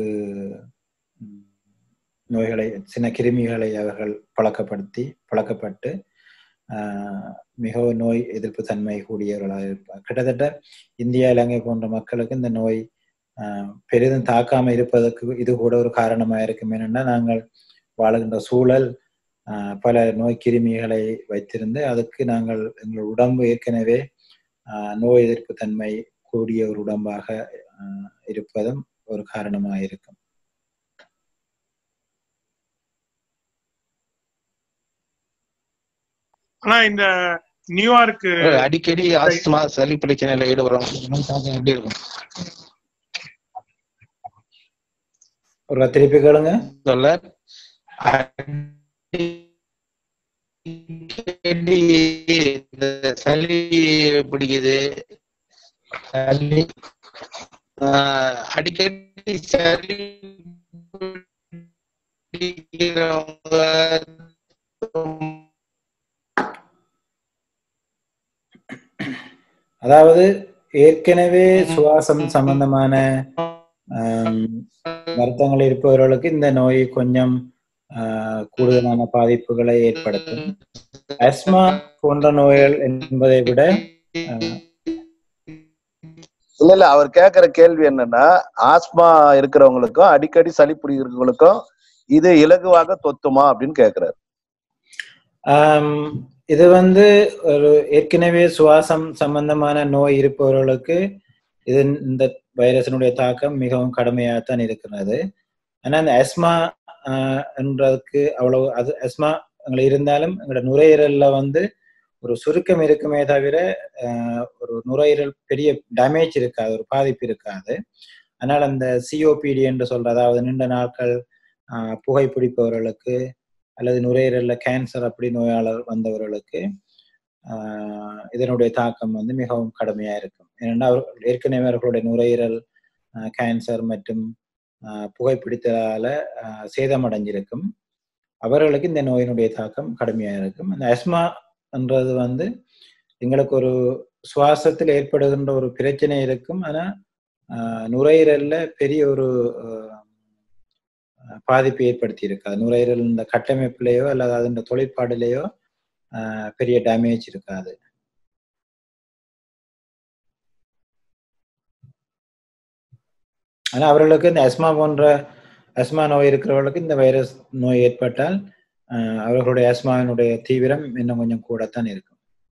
நோய்களை சின்ன கிருமிகளை அவர்கள் பழக்கப்படுத்தி பழக்கப்பட்டு ஆஹ் மிகவும் நோய் எதிர்ப்பு தன்மை கூடியவர்களாக இருப்பார். கிட்டத்தட்ட இந்தியா இலங்கை போன்ற மக்களுக்கு இந்த நோய் ஆஹ் பெரிதும் தாக்காம இருப்பதற்கு இது கூட ஒரு காரணமா இருக்கும். என்னென்னா நாங்கள் வாழுகின்ற சூழல் பல நோய் கிருமிகளை வைத்திருந்து அதுக்கு நாங்கள் எங்கள் உடம்பு ஏற்கனவே நோய் எதிர்ப்பு தன்மை கூடிய ஒரு உடம்பாக இருப்பதும் ஒரு காரணமாக இருக்கும். ஆனா இந்த நியூயார்க் அடிக்கடி ஆஸ்துமா சளி பிரச்சனையில ஈடுபடுறவங்க எப்படி இருக்கும்? ஒரு திருப்பி கேளுங்க. சொல்ல சளி பிடிக்குது, சளி அடிக்கடி சளி பிடிக்கிறவங்க அதாவது ஏற்கனவே சுவாசம் சம்பந்தமான வருத்தங்கள் இருப்பவர்களுக்கு இந்த நோய் கொஞ்சம் கூடுதலான பாதிப்புகளை ஏற்படுத்தும். ஆஸ்மா போன்ற நோய்கள் என்பதை விட இல்ல இல்ல அவர் கேக்குற கேள்வி என்னன்னா, ஆஸ்மா இருக்கிறவங்களுக்கும் அடிக்கடி சளி பிடிக்கிறவங்களுக்கும் இது இலகுவாக தொத்துமா அப்படின்னு கேக்குறாரு. ஆஹ் இது வந்து ஒரு ஏற்கனவே சுவாசம் சம்பந்தமான நோய் இருப்பவர்களுக்கு இது இந்த வைரஸினுடைய தாக்கம் மிகவும் கடுமையாகத்தான் இருக்கிறது. ஆனா இந்த ஆஸ்மா ஆஹ் என்றதுக்கு அவ்வளவு அது ஆஸ்மா எங்களை இருந்தாலும் எங்களோட நுரையீரல்ல வந்து ஒரு சுருக்கம் இருக்குமே தவிர ஆஹ் ஒரு நுரையீரல் பெரிய டேமேஜ் இருக்காது, ஒரு பாதிப்பு இருக்காது. அதனால அந்த சிஓபிடி என்று சொல்ற, அதாவது நீண்ட நாட்கள் ஆஹ் புகைப்பிடிப்பவர்களுக்கு அல்லது நுரையீரல்ல கேன்சர் அப்படி நோயாளர் வந்தவர்களுக்கு ஆஹ் இதனுடைய தாக்கம் வந்து மிகவும் கடுமையா இருக்கும். ஏன்னா அவர்கள் ஏற்கனவே அவர்களுடைய நுரையீரல் கேன்சர் மற்றும் புகைப்பிடித்ததால சேதமடைஞ்சிருக்கும். அவர்களுக்கு இந்த நோயினுடைய தாக்கம் கடுமையா இருக்கும். அந்த ஆஸ்மான்றது வந்து எங்களுக்கு ஒரு சுவாசத்தில் ஏற்படுகின்ற ஒரு பிரச்சனை இருக்கும். ஆனா ஆஹ் நுரையீரல்ல பெரிய ஒரு பாதிப்பை ஏற்படுத்தி இருக்காது. நுரையீரல் இந்த கட்டமைப்புலையோ அல்லது அதன் தொழிற்பாடுலேயோ ஆஹ் பெரிய டேமேஜ் இருக்காது. ஆனா அவர்களுக்கு இந்த அஸ்மா போன்ற அஸ்மா நோய் இருக்கிறவர்களுக்கு இந்த வைரஸ் நோய் ஏற்பட்டால் ஆஹ் அவர்களுடைய அஸ்மாவினுடைய தீவிரம் இன்னும் கொஞ்சம் கூடத்தான் இருக்கும்.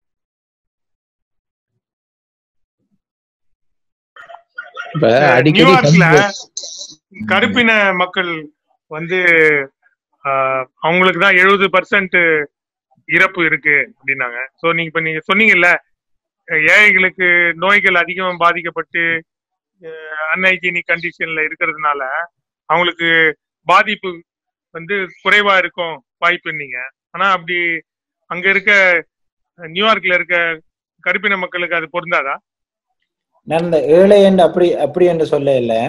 நியூயார்க்ல கருப்பின மக்கள் வந்து அவங்களுக்கு தான் எழுபது பர்சன்ட் இறப்பு இருக்கு அப்படின்னாங்க. சோ நீங்க இப்ப நீங்க சொன்னீங்கல்ல, ஏழைகளுக்கு நோய்கள் அதிகமா பாதிக்கப்பட்டு அன்ஹைஜீனிக் கண்டிஷன்ல இருக்கிறதுனால அவங்களுக்கு பாதிப்பு வந்து குறைவா இருக்கும் வாய்ப்புன்னீங்க. ஆனா அப்படி அங்க இருக்க நியூயார்க்ல இருக்க கருப்பின மக்களுக்கு அது பொருந்தாதா? நான் இந்த ஏழை என்று அப்படி அப்படி என்று சொல்ல இல்லை.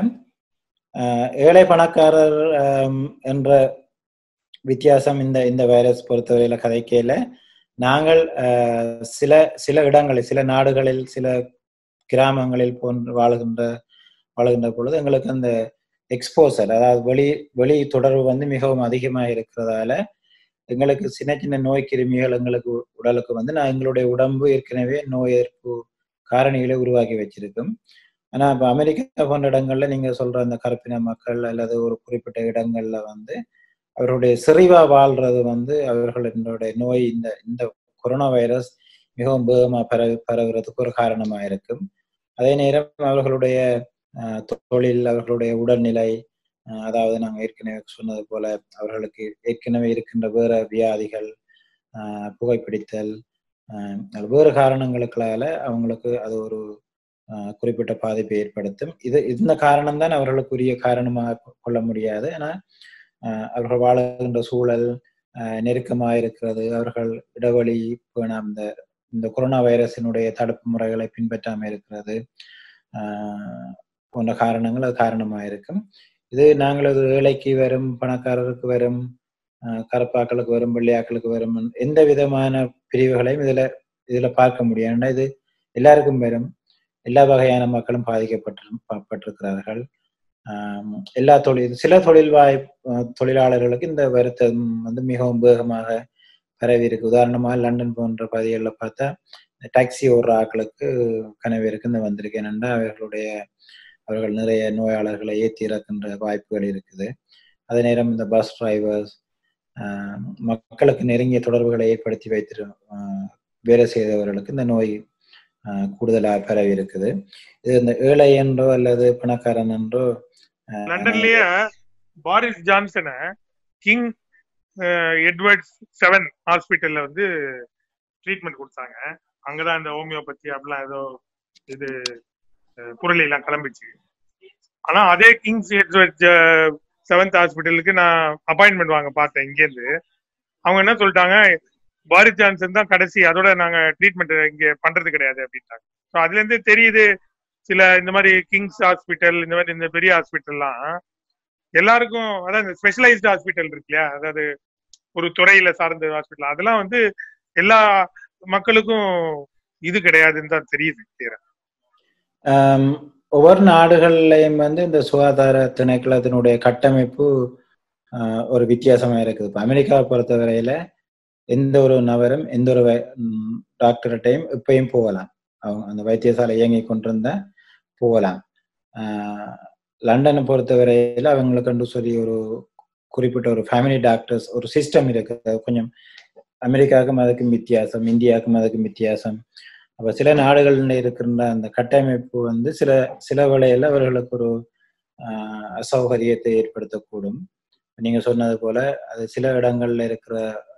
ஏழை பணக்காரர் என்ற வித்தியாசம் இந்த இந்த வைரஸ் பொறுத்தவரையில கதைக்கையில நாங்கள் சில சில இடங்களில் சில நாடுகளில் சில கிராமங்களில் போன்று வாழுகின்ற வாழுகின்ற பொழுது எங்களுக்கு அந்த எக்ஸ்போசர், அதாவது வெளி வெளி தொடர்பு வந்து மிகவும் அதிகமாக இருக்கிறதால எங்களுக்கு சின்ன சின்ன நோய் கிருமிகள் எங்களுக்கு உடலுக்கு வந்து நான் எங்களுடைய உடம்பு ஏற்கனவே நோய் எதிர்ப்பு காரணிகளை உருவாக்கி வச்சிருக்கும். ஆனா இப்ப அமெரிக்கா போன்ற இடங்கள்ல நீங்க சொல்ற அந்த கருப்பின மக்கள் அல்லது ஒரு குறிப்பிட்ட இடங்கள்ல வந்து அவர்களுடைய செறிவா வாழ்றது வந்து அவர்களுடைய நோய் இந்த இந்த கொரோனா வைரஸ் மிகவும் வேகமா பரவி பரவுறதுக்கு ஒரு காரணமா இருக்கும். அதே நேரம் அவர்களுடைய அஹ் தொழில், அவர்களுடைய உடல்நிலை, அதாவது நாங்கள் ஏற்கனவே சொன்னது போல அவர்களுக்கு ஏற்கனவே இருக்கின்ற வேற வியாதிகள், ஆஹ் புகைப்பிடித்தல், ஆஹ் வேறு காரணங்களுக்களால அவங்களுக்கு அது ஒரு ஆஹ் குறிப்பிட்ட பாதிப்பை ஏற்படுத்தும். இது இந்த காரணம்தான் அவர்களுக்குரிய காரணமாக கொள்ள முடியாது. ஆனா ஆஹ் அவர்கள் வாழுகின்ற சூழல் ஆஹ் நெருக்கமாக இருக்கிறது, அவர்கள் இடைவெளி இந்த இந்த கொரோனா வைரஸினுடைய தடுப்பு முறைகளை பின்பற்றாமல் இருக்கிறது ஆஹ் போன்ற காரணங்கள் அது காரணமாக இருக்கும். இது நாங்கள் அது ஏழைக்கு வரும், பணக்காரருக்கு வரும், கருப்பாக்களுக்கு வரும், வெள்ளையாக்களுக்கு வரும், எந்த விதமான பிரிவுகளையும் இதுல இதுல பார்க்க முடியும். ஏன்னா இது எல்லாருக்கும் வரும், எல்லா வகையான மக்களும் பாதிக்கப்பட்டு பட்டிருக்கிறார்கள். ஆஹ் எல்லா தொழில் சில தொழில் வாய் தொழிலாளர்களுக்கு இந்த வருத்தம் வந்து மிகவும் வேகமாக பரவி இருக்கு. உதாரணமாக லண்டன் போன்ற பகுதிகளில் பார்த்தா டாக்ஸி ஓடுற ஆக்களுக்கு கனவேருக்கு இந்த வந்திருக்கு. ஏனென்றா அவர்களுடைய அவர்கள் நிறைய நோயாளர்களை ஏற்றி இறக்கின்ற வாய்ப்புகள் இருக்குது. அதே நேரம் இந்த பஸ் டிரைவர்ஸ், மக்களுக்கு நெருங்கிய தொடர்புகளை ஏற்படுத்தி வைத்திரு வேலை செய்தவர்களுக்கு இந்த நோய் கூடுதலாக பரவி இருக்குது. இது இந்த ஏழை என்றோ அல்லது பணக்காரன் என்றோ. லண்டன்லயே பாரிஸ் ஜான்சனை கிங் எட்வர்ட் செவன் ஹாஸ்பிட்டல்ல வந்து ட்ரீட்மெண்ட் கொடுத்தாங்க. அங்கதான் இந்த ஹோமியோபதி அப்படிலாம் ஏதோ இது குரலி எல்லாம் கிளம்பிச்சு. ஆனா அதே கிங்ஸ் எட்வர்ட் செவன்த் ஹாஸ்பிட்டலுக்கு நான் அப்பாயின்மெண்ட் வாங்க பார்த்தேன் இங்கேருந்து. அவங்க என்ன சொல்லிட்டாங்க, பாரிஸ் ஜான்சன் தான் கடைசி, அதோட நாங்க ட்ரீட்மெண்ட் இங்க பண்றது கிடையாது அப்படின்ட்டாங்க. ஸோ அதுல இருந்து தெரியுது சில இந்த மாதிரி கிங்ஸ் ஹாஸ்பிட்டல் இந்த மாதிரி இந்த பெரிய ஹாஸ்பிட்டல்லாம் எல்லாருக்கும், அதாவது இந்த ஸ்பெஷலைஸ்டு ஹாஸ்பிட்டல் இருக்கு இல்லையா, அதாவது ஒரு துறையில சார்ந்த ஹாஸ்பிட்டல், அதெல்லாம் வந்து எல்லா மக்களுக்கும் இது கிடையாதுன்னு தான் தெரியுது. ஒவ்வொரு நாடுகள்லையும் வந்து இந்த சுகாதார திணைக்களத்தினுடைய கட்டமைப்பு ஒரு வித்தியாசமா இருக்குது. இப்போ அமெரிக்காவை பொறுத்தவரையில எந்த ஒரு நபரும் எந்த ஒரு டாக்டர்கிட்டையும் இப்பயும் போகலாம், அவங்க அந்த வைத்தியசாலை இயங்கி கொண்டிருந்தா போகலாம். லண்டனை பொறுத்தவரையில அவங்களுக்கு சொல்லி ஒரு குறிப்பிட்ட ஒரு ஃபேமிலி டாக்டர்ஸ் ஒரு சிஸ்டம் இருக்கு. கொஞ்சம் அமெரிக்காவுக்கும் அதுக்கும் வித்தியாசம், இந்தியாவுக்கும் அதுக்கும் வித்தியாசம். அப்ப சில நாடுகள்ல இருக்கின்ற அந்த கட்டமைப்பு வந்து சில சில வேளையில அவர்களுக்கு ஒரு ஆஹ் அசௌகரியத்தை ஏற்படுத்தக்கூடும். நீங்க சொன்னது போல அது சில இடங்கள்ல இருக்கிற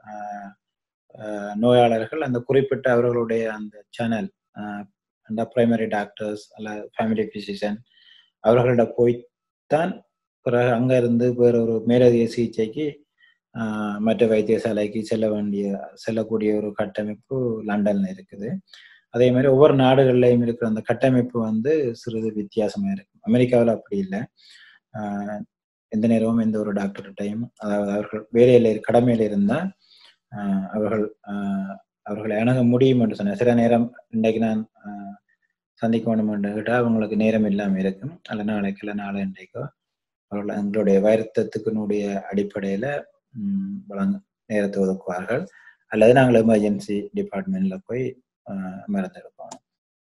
ஆஹ் நோயாளர்கள் அந்த குறிப்பிட்ட அவர்களுடைய அந்த சேனல் அந்த பிரைமரி டாக்டர்ஸ் அல்ல ஃபேமிலி பிசிஷியன் அவர்களோட போய்த்தான் பிறகு அங்க இருந்து வேற ஒரு மேலதிக சிகிச்சைக்கு ஆஹ் மற்ற வைத்தியசாலைக்கு செல்ல வேண்டிய செல்லக்கூடிய ஒரு கட்டமைப்பு லண்டன்ல இருக்குது. அதே மாதிரி ஒவ்வொரு நாடுகள்லையும் இருக்கிற அந்த கட்டமைப்பு வந்து சிறிது வித்தியாசமா இருக்கு. அமெரிக்காவில் அப்படி இல்லை. ஆஹ் எந்த நேரமும் எந்த ஒரு டாக்டர்கிட்டையும், அதாவது அவர்கள் வேலையில கடமையில இருந்தா ஆஹ் அவர்கள் ஆஹ் அவர்களை அணுக முடியும் என்று சொன்ன சில நேரம் இன்றைக்கு நான் ஆஹ் சந்திக்க வேண்டும் என்று கேட்டால் அவங்களுக்கு நேரம் இல்லாமல் இருக்கும். அல்ல நாளைக்கு இல்லை நாளை இன்றைக்கோ அவர்கள் எங்களுடைய வருத்தத்துக்குனுடைய அடிப்படையில உம் வழங்க நேரத்தை ஒதுக்குவார்கள். அல்லது நாங்கள் எமர்ஜென்சி டிபார்ட்மெண்ட்ல போய் மருந்து எடுப்போம்.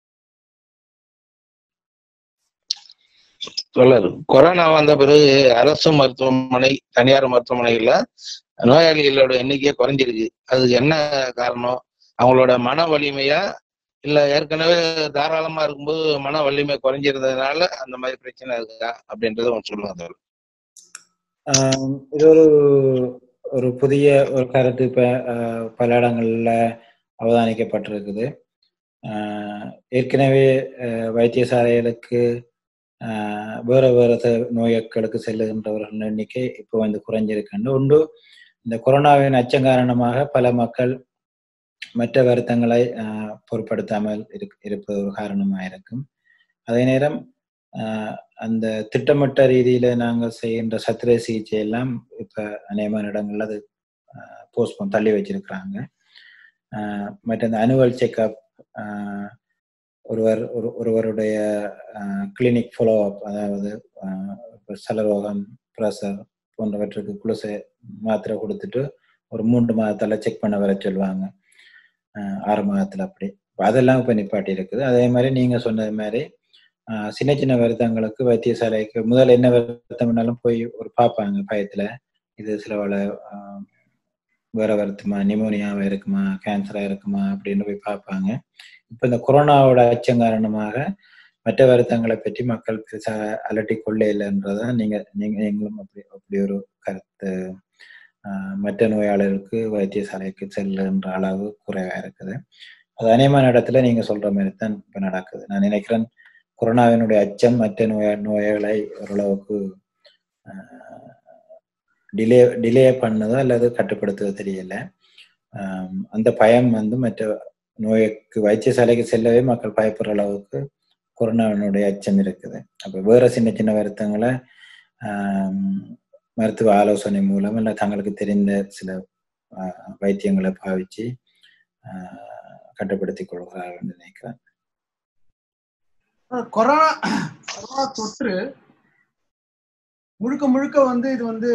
சொல்லாரு. கொரோனா வந்த பிறகு அரசு மருத்துவமனை தனியார் மருத்துவமனைகள்ல நோயாளிகளோட எண்ணிக்கையே குறைஞ்சிருக்கு. அதுக்கு என்ன காரணம்? அவங்களோட மன வலிமையா இல்ல ஏற்கனவே தாராளமா இருக்கும்போது மன வலிமை குறைஞ்சிருந்ததுனால அந்த மாதிரி பிரச்சனை இருக்கா அப்படின்றத ஒன்று சொல்லுவாங்க. ஆஹ் இது ஒரு ஒரு புதிய ஒரு கருத்து இப்ப பல இடங்கள்ல அவதானிக்கப்பட்டிருக்குது. ஆஹ் ஏற்கனவே வைத்தியசாலைகளுக்கு ஆஹ் வேற வேற நோய்களுக்கு செல்லுகின்றவர்கள் எண்ணிக்கை இப்போ வந்து குறைஞ்சிருக்குன்னு உண்டு. இந்த கொரோனாவின் அச்சம் காரணமாக பல மக்கள் மற்ற வருத்தங்களை ஆஹ் பொருட்படுத்தாமல் இருப்பது ஒரு காரணமாக இருக்கும். அதே நேரம் ஆஹ் அந்த திட்டமிட்ட ரீதியில நாங்கள் செய்கின்ற சத்திர சிகிச்சை எல்லாம் இப்ப அநேகமான இடங்கள்ல அது போஸ்ட்போன் தள்ளி வச்சிருக்கிறாங்க. ஆஹ் மற்ற அந்த அனுவல் செக்அப், ஒருவர் ஒரு ஒருவருடைய கிளினிக் ஃபாலோ அப், அதாவது சலரோகம், பிரஷர் போன்றவற்றுக்கு குளுசை மாத்திரை கொடுத்துட்டு ஒரு மூன்று மாதத்துல செக் பண்ண வர சொல்லுவாங்க, ஆறு மாதத்துல. அப்படி அதெல்லாம் இப்ப நிப்பாட்டி இருக்குது. அதே மாதிரி நீங்க சொன்னது மாதிரி ஆஹ் சின்ன சின்ன வருத்தங்களுக்கு வைத்தியசாலைக்கு முதல்ல என்ன வருத்தம்னாலும் போய் ஒரு பார்ப்பாங்க பயத்துல, இது சில வேலை ஆஹ் வேற வருத்தமா, நிமோனியாவா இருக்குமா, கேன்சரா இருக்குமா அப்படின்னு போய் பார்ப்பாங்க. இப்ப இந்த கொரோனாவோட அச்சம் காரணமாக மற்ற வருத்தங்களை பற்றி மக்கள் பெருசாக அலட்டி கொள்ள இல்லைன்றதான் நீங்க நீங்க நீங்களும் அப்படி அப்படி ஒரு கருத்து. ஆஹ் மற்ற நோயாளர்களுக்கு வைத்தியசாலைக்கு செல்லுன்ற அளவு குறைவா இருக்குது. அது அநேகமான இடத்துல நீங்க சொல்ற மாதிரி தான் இப்ப நடக்குது. நான் நினைக்கிறேன் கொரோனாவினுடைய அச்சம் மற்ற நோய நோய்களை ஓரளவுக்கு டிலே டிலே பண்ணதோ அல்லது கட்டுப்படுத்துவதோ தெரியல. ஆஹ் அந்த பயம் வந்து மற்ற நோய்க்கு வைத்தியசாலைக்கு செல்லவே மக்கள் பயப்படுற அளவுக்கு கொரோனாவினுடைய அச்சம் இருக்குது. அப்ப வேற சின்ன சின்ன வருத்தங்களை ஆஹ் மருத்துவ ஆலோசனை மூலம் இல்லை தங்களுக்கு தெரிந்த சில ஆஹ் வைத்தியங்களை பாவிச்சு ஆஹ் கட்டுப்படுத்திக் கொள்கிறார்கள் நினைக்கிறேன். கொரோனா கொரோனா தொற்று முழுக்க முழுக்க வந்து இது வந்து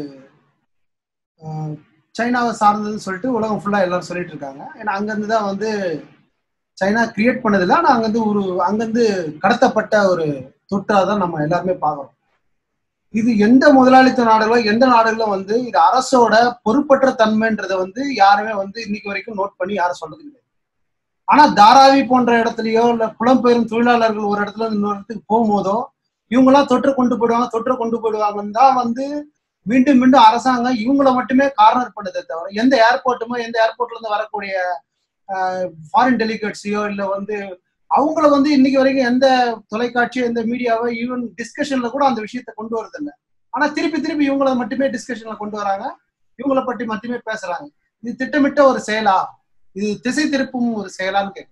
சைனாவை சார்ந்ததுன்னு சொல்லிட்டு உலகம் ஃபுல்லா எல்லாரும் சொல்லிட்டு இருக்காங்க. ஏன்னா அங்கிருந்து தான் வந்து சைனா கிரியேட் பண்ணதில்லை, ஆனால் அங்கிருந்து ஒரு அங்கிருந்து கடத்தப்பட்ட ஒரு தொற்றா தான் நம்ம எல்லாருமே பார்க்குறோம். இது எந்த முதலாளித்துவ நாடுகளோ எந்த நாடுகளும் வந்து இது அரசோட பொறுப்பற்ற தன்மைன்றதை வந்து யாருமே வந்து இன்னைக்கு வரைக்கும் நோட் பண்ணி யாரும் சொல்றது கிடையாது. ஆனா தாராவி போன்ற இடத்துலயோ இல்ல புலம்பெயரும் தொழிலாளர்கள் ஒரு இடத்துல இன்னொரு இடத்துக்கு போகும்போதோ இவங்கெல்லாம் தொற்று கொண்டு போயிடுவாங்க தொற்று கொண்டு போயிடுவாங்கன்னு தான் வந்து மீண்டும் மீண்டும் அரசாங்கம் இவங்களை மட்டுமே கார்னர் பண்ணதை தவிர எந்த ஏர்போர்ட்டுமோ எந்த ஏர்போர்ட்ல இருந்து வரக்கூடிய ஃபாரின் டெலிகேட்ஸையோ இல்லை வந்து அவங்கள வந்து இன்னைக்கு வரைக்கும் எந்த தொலைக்காட்சியோ எந்த மீடியாவோ ஈவன் டிஸ்கஷன்ல கூட அந்த விஷயத்த கொண்டு வரதில்லை. ஆனா திருப்பி திருப்பி இவங்கள மட்டுமே டிஸ்கஷன்ல கொண்டு வராங்க, இவங்களை பற்றி மட்டுமே பேசுறாங்க. இது திட்டமிட்ட ஒரு செயலா, இது திசை திருப்பும் ஒரு செயலான்னு கேட்க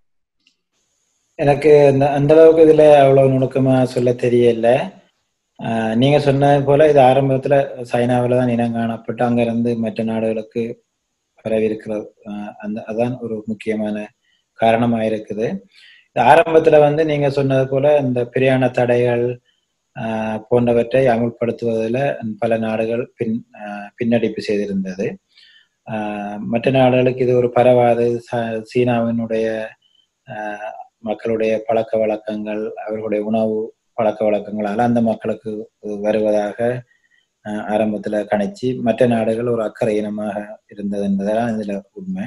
எனக்கு அந்த அளவுக்கு இதுல அவ்வளவு நுணுக்கமா சொல்ல தெரியல. ஆஹ் நீங்க சொன்னது போல இது ஆரம்பத்துல சைனாவில தான் இனம் காணப்பட்டு அங்க இருந்து மற்ற நாடுகளுக்கு பரவிருக்கிறது. அந்த அதான் ஒரு முக்கியமான காரணமா இருக்குது. ஆரம்பத்துல வந்து நீங்க சொன்னது போல இந்த பிரியாண தடைகள் ஆஹ் போன்றவற்றை அமுல்படுத்துவதில் பல நாடுகள் பின் பின்னடிப்பு செய்திருந்தது. ஆஹ் மற்ற நாடுகளுக்கு இது ஒரு பரவாது. சீனாவினுடைய ஆஹ் மக்களுடைய பழக்க வழக்கங்கள், அவர்களுடைய உணவு பழக்க வழக்கங்களால அந்த மக்களுக்கு வருவதாக ஆரம்பத்துல கணிச்சு மற்ற நாடுகள் ஒரு அக்கறை இனமாக இருந்தது என்பதெல்லாம் இதுல உண்மை.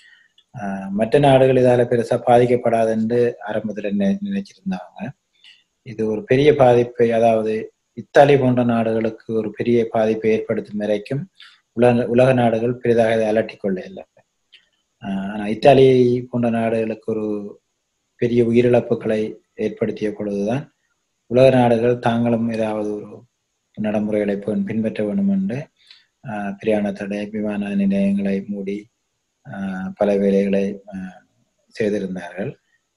ஆஹ் மற்ற நாடுகள் இதால பெருசா பாதிக்கப்படாது என்று ஆரம்பத்துல நினைச்சிருந்தாங்க. இது ஒரு பெரிய பாதிப்பை, அதாவது இத்தாலி போன்ற நாடுகளுக்கு ஒரு பெரிய பாதிப்பை ஏற்படுத்தும் வரைக்கும் உலக உலக நாடுகள் பெரிதாக இதை அலட்டி கொள்ள இல்லை. ஆஹ் ஆனா இத்தாலி போன்ற நாடுகளுக்கு ஒரு பெரிய உயிரிழப்புகளை ஏற்படுத்திய பொழுதுதான் உலக நாடுகள் தாங்களும் ஏதாவது ஒரு நடைமுறைகளை பின்பற்ற வேண்டும் என்று ஆஹ் பிரியாண தடை, விமான நிலையங்களை மூடி ஆஹ் பல வேலைகளை ஆஹ் செய்திருந்தார்கள்.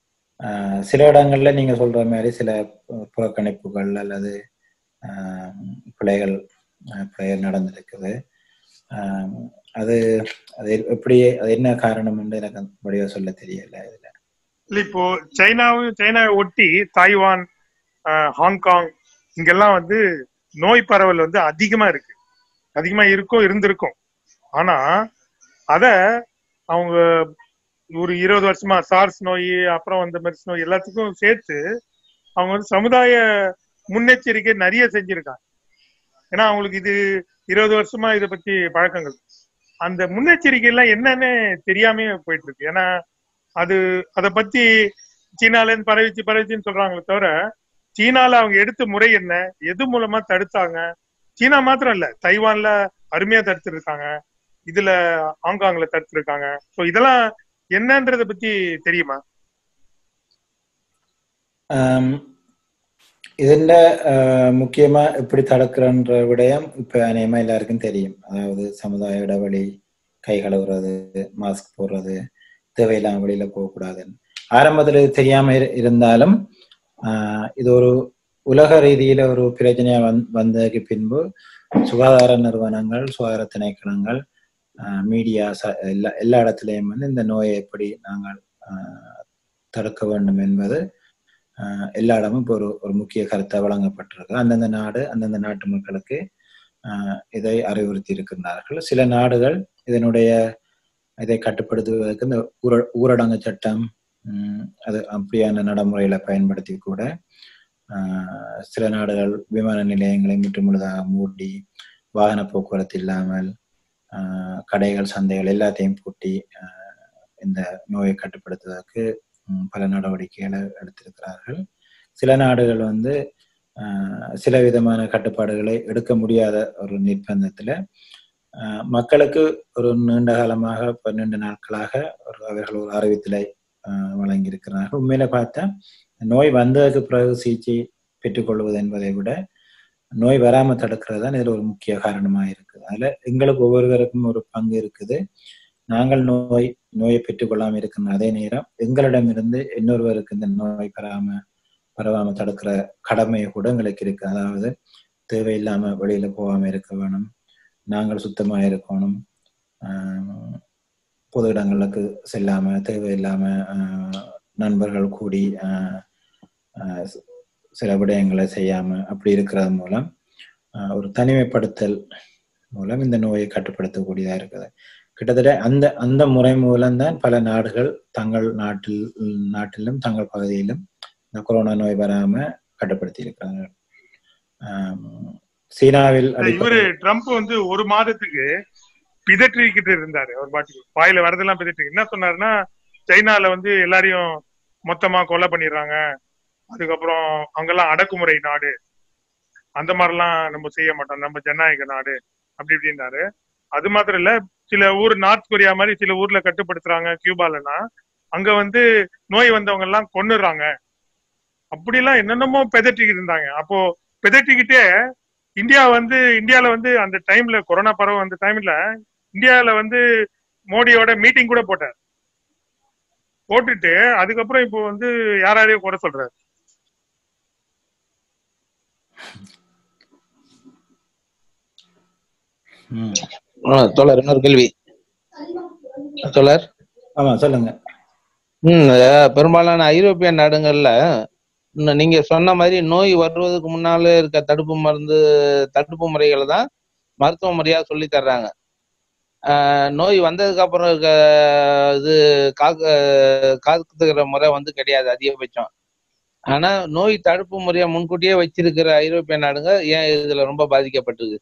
ஆஹ் சில இடங்கள்ல நீங்க சொல்ற மாதிரி சில புறக்கணிப்புகள் அல்லது ஆஹ் பிழைகள் பிழைகள் நடந்திருக்குது. ஆஹ் அது அது எப்படி, அது என்ன காரணம் என்று எனக்கு வடிவா சொல்ல தெரியல. இதுல இப்போ சைனாவும் சைனாவை ஒட்டி தாய்வான், ஹாங்காங் இங்கெல்லாம் வந்து நோய் பரவல் வந்து அதிகமா இருக்கு, அதிகமா இருக்கும் இருந்திருக்கும். ஆனா அத அவங்க ஒரு இருபது வருஷமா சார்ஸ் நோய், அப்புறம் அந்த மெர்ஸ் நோய் எல்லாத்துக்கும் சேர்த்து அவங்க வந்து சமுதாய முன்னெச்சரிக்கை நிறைய செஞ்சிருக்காங்க. ஏன்னா அவங்களுக்கு இது இருபது வருஷமா இதை பத்தி பழக்கங்கள், அந்த முன்னெச்சரிக்கை எல்லாம் என்னன்னு தெரியாம போயிட்டு இருக்கு. ஏன்னா அது அதை பத்தி சீனால இருந்து பரவிச்சு பரவிச்சுன்னு சொல்றாங்களே தவிர சீனால அவங்க எடுத்த முறை என்ன, எது மூலமா தடுத்தாங்க. சீனா மாத்திரம் இல்ல, தைவான்ல அருமையா தடுத்துருக்காங்க, இதுல ஹாங்காங்ல தடுத்துருக்காங்க. சோ இதெல்லாம் என்னன்றத பத்தி தெரியுமா? இதுல முக்கியமா எப்படி தடுக்கிறன்ற விடயம் இப்ப அநேகமா எல்லாருக்கும் தெரியும். அதாவது சமுதாய இடைவெளி, கை கழுவுறது, மாஸ்க் போடுறது, தேவையில்லாம வெளியில போகக்கூடாதுன்னு ஆரம்பத்துல தெரியாம இருந்தாலும் ஆஹ் இது ஒரு உலக ரீதியில ஒரு பிரச்சனையா வந் வந்ததுக்கு பின்பு சுகாதார நிறுவனங்கள், சுகாதார திணைக்களங்கள், ஆஹ் மீடியா எல்லா எல்லா இடத்துலயும் வந்து இந்த நோயை எப்படி நாங்கள் ஆஹ் தடுக்க வேண்டும் என்பது ஆஹ் எல்லா இடமும் இப்போ ஒரு ஒரு முக்கிய கருத்தை வழங்கப்பட்டிருக்கு. அந்தந்த நாடு அந்தந்த நாட்டு மக்களுக்கு ஆஹ் இதை அறிவுறுத்தி இருக்கின்றார்கள். சில நாடுகள் இதனுடைய இதை கட்டுப்படுத்துவதற்கு இந்த ஊர ஊரடங்கு சட்டம் உம் அது அப்படியான நடைமுறைகளை பயன்படுத்தி கூட ஆஹ் சில நாடுகள் விமான நிலையங்களை முற்றுமுழுதாக மூடி, வாகன போக்குவரத்து இல்லாமல், ஆஹ் கடைகள், சந்தைகள் எல்லாத்தையும் பூட்டி ஆஹ் இந்த நோயை கட்டுப்படுத்துவதற்கு பல நடவடிக்கைகளை எடுத்திருக்கிறார்கள். சில நாடுகள் வந்து ஆஹ் சில விதமான கட்டுப்பாடுகளை எடுக்க முடியாத ஒரு நிர்பந்தத்துல ஆஹ் மக்களுக்கு ஒரு நீண்ட காலமாக பன்னெண்டு நாட்களாக ஒரு அவர்கள் ஒரு அறிவித்தலை ஆஹ் வழங்கியிருக்கிறார்கள். உண்மையில பார்த்தா நோய் வந்ததுக்கு பிறகு சிகிச்சை பெற்றுக்கொள்வது என்பதை விட நோய் வராம தடுக்கிறது தான் இதுல ஒரு முக்கிய காரணமா இருக்குது. அதுல எங்களுக்கு ஒவ்வொருவருக்கும் ஒரு பங்கு இருக்குது. நாங்கள் நோய் நோயை பெற்றுக்கொள்ளாம இருக்கிற அதே நேரம் எங்களிடமிருந்து இன்னொருவருக்கு இந்த நோய் பராம பரவாம தடுக்கிற கடமை கூட எங்களுக்கு இருக்கு. அதாவது தேவையில்லாம வெளியில போகாம இருக்க வேணும், நாங்கள் சுத்தமா இருக்கணும், ஆஹ் பொது இடங்களுக்கு செல்லாம தேவையில்லாம ஆஹ் நண்பர்கள் கூடி ஆஹ் ஆஹ் சில விடயங்களை செய்யாம அப்படி இருக்கிறது மூலம் ஆஹ் ஒரு தனிமைப்படுத்தல் மூலம் இந்த நோயை கட்டுப்படுத்தக்கூடியதா இருக்குது. கிட்டத்தட்ட அந்த அந்த முறை மூலம்தான் பல நாடுகள் தங்கள் நாட்டில் நாட்டிலும் தங்கள் பகுதியிலும் இந்த கொரோனா நோய் வராம கட்டுப்படுத்தி இருக்கிறாங்க. ஆஹ் சீனாவில் இவரு ட்ரம்ப் வந்து ஒரு மாதத்துக்கு பிதற்றிக்கிட்டு இருந்தாரு. ஒரு பாட்டுக்கு வாயில வரதெல்லாம் பிதற்றி என்ன சொன்னாருன்னா, சைனால வந்து எல்லாரையும் மொத்தமா கொலை பண்ணிடுறாங்க, அதுக்கப்புறம் அங்கெல்லாம் அடக்குமுறை நாடு, அந்த மாதிரிலாம் நம்ம செய்ய மாட்டோம், நம்ம ஜனநாயக நாடு அப்படி இப்படின்னாரு. அது மாத்திரம் இல்ல, சில ஊர் நார்த் கொரியா மாதிரி சில ஊர்ல கட்டுப்படுத்துறாங்க கியூபாலன்னா, அங்க வந்து நோய் வந்தவங்க எல்லாம் கொன்னுறாங்க, அப்படிலாம் என்னென்னமோ பெதட்டிக்கிட்டு இருந்தாங்க. அப்போ பெதட்டிக்கிட்டே இந்தியா வந்து இந்தியால வந்து அந்த டைம்ல கொரோனா பரவ அந்த டைம்ல இந்தியால வந்து மோடியோட மீட்டிங் கூட போட்டார். போட்டுட்டு அதுக்கப்புறம் இப்போ வந்து யாரையும் குறை சொல்றாரு. தோழர் இன்னொரு கேள்வி தோழர். ஆமா சொல்லுங்க. ம் பெரும்பாலான ஐரோப்பிய நாடுகள்ல நீங்க சொன்ன மாதிரி நோய் வருவதற்கு முன்னால இருக்க தடுப்பு மருந்து தடுப்பு முறைகளை தான் மருத்துவ முறையா சொல்லி தர்றாங்க. ஆஹ் நோய் வந்ததுக்கு அப்புறம் இருக்க இது காக்க காத்துக்கிற முறை வந்து கிடையாது அதிகபட்சம். ஆனா நோய் தடுப்பு முறையை முன்கூட்டியே வச்சிருக்கிற ஐரோப்பிய நாடுங்க ஏன் இதுல ரொம்ப பாதிக்கப்பட்டிருக்கு?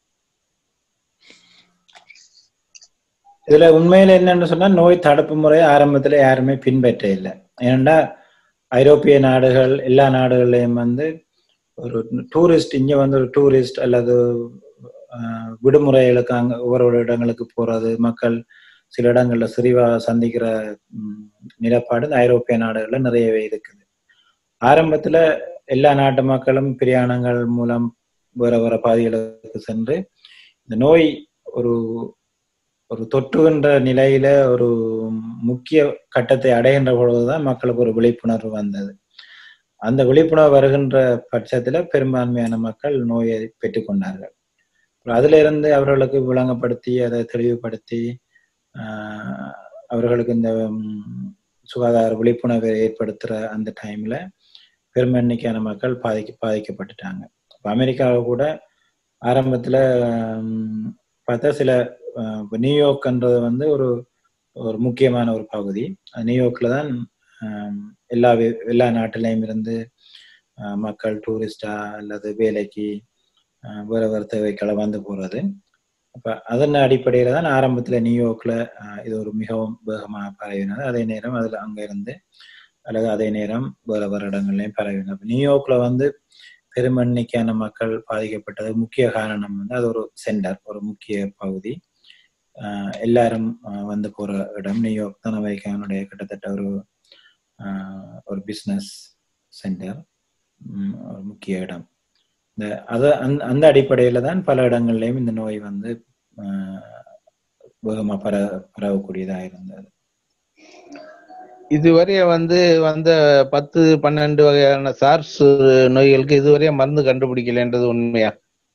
இதுல உண்மையில என்னன்னு சொன்னா, நோய் தடுப்பு முறை ஆரம்பத்துல யாருமே பின்பற்ற இல்லை. ஏன்னா ஐரோப்பிய நாடுகள் எல்லா நாடுகள்லயும் வந்து ஒரு டூரிஸ்ட் இங்க வந்து ஒரு டூரிஸ்ட் அல்லது விடுமுறைகளுக்கு அங்க ஒவ்வொரு இடங்களுக்கு போறது, மக்கள் சில இடங்கள்ல சிறிவா சந்திக்கிற நிலப்பாடு இந்த ஐரோப்பிய நாடுகள்ல நிறையவே இருக்குது. ஆரம்பத்துல எல்லா நாட்டு மக்களும் பிரயாணங்கள் மூலம் வேற வேற பாதைகளுக்கு சென்று இந்த நோய் ஒரு ஒரு தொற்றுகின்ற நிலையில ஒரு முக்கிய கட்டத்தை அடைகின்ற பொழுதுதான் மக்களுக்கு ஒரு விழிப்புணர்வு வந்தது. அந்த விழிப்புணர்வு வருகின்ற பட்சத்துல பெரும்பான்மையான மக்கள் நோயை பெற்றுக்கொண்டார்கள். அதுல இருந்து அவர்களுக்கு விளங்கப்படுத்தி அதை தெளிவுபடுத்தி ஆஹ் அவர்களுக்கு இந்த சுகாதார விழிப்புணர்வை ஏற்படுத்துற அந்த டைம்ல பெருமெண்ணிக்கையான மக்கள் பாதிக்க பாதிக்கப்பட்டுட்டாங்க. இப்போ அமெரிக்காவை கூட ஆரம்பத்துல பார்த்தா சில நியூயார்க்ன்றது வந்து ஒரு ஒரு முக்கியமான ஒரு பகுதி. நியூயார்க்ல தான் எல்லா எல்லா நாட்டிலையும் இருந்து மக்கள் டூரிஸ்டா அல்லது வேலைக்கு வேற வேற தேவைக்களை வந்து போறது. அப்ப அதன் அடிப்படையில தான் ஆரம்பத்துல நியூயார்க்ல இது ஒரு மிகவும் வேகமாக பரவினது. அதே நேரம் அதுல அங்க இருந்து அல்லது அதே நேரம் வேற வேற இடங்கள்லயும் பரவினது. நியூயார்க்ல வந்து பெருமெண்ணிக்கையான மக்கள் பாதிக்கப்பட்டது முக்கிய காரணம் வந்து அது ஒரு சென்டர், ஒரு முக்கிய பகுதி, ஆஹ் எல்லாரும் வந்து போற இடம். நியூயார்க் தான் அமெரிக்காவுடைய கிட்டத்தட்ட ஒரு ஆஹ் ஒரு பிஸ்னஸ் சென்டர், ஒரு முக்கிய இடம். இந்த அத அந்த அந்த அடிப்படையில தான் பல இடங்கள்லயும் இந்த நோய் வந்து ஆஹ் வேகமா பர பரவக்கூடியதா இருந்தது. இதுவரைய வந்து வந்த பத்து பன்னெண்டு வகையான சார்ஸ் நோய்களுக்கு இதுவரைய மருந்து கண்டுபிடிக்கலன்றது உண்மையா?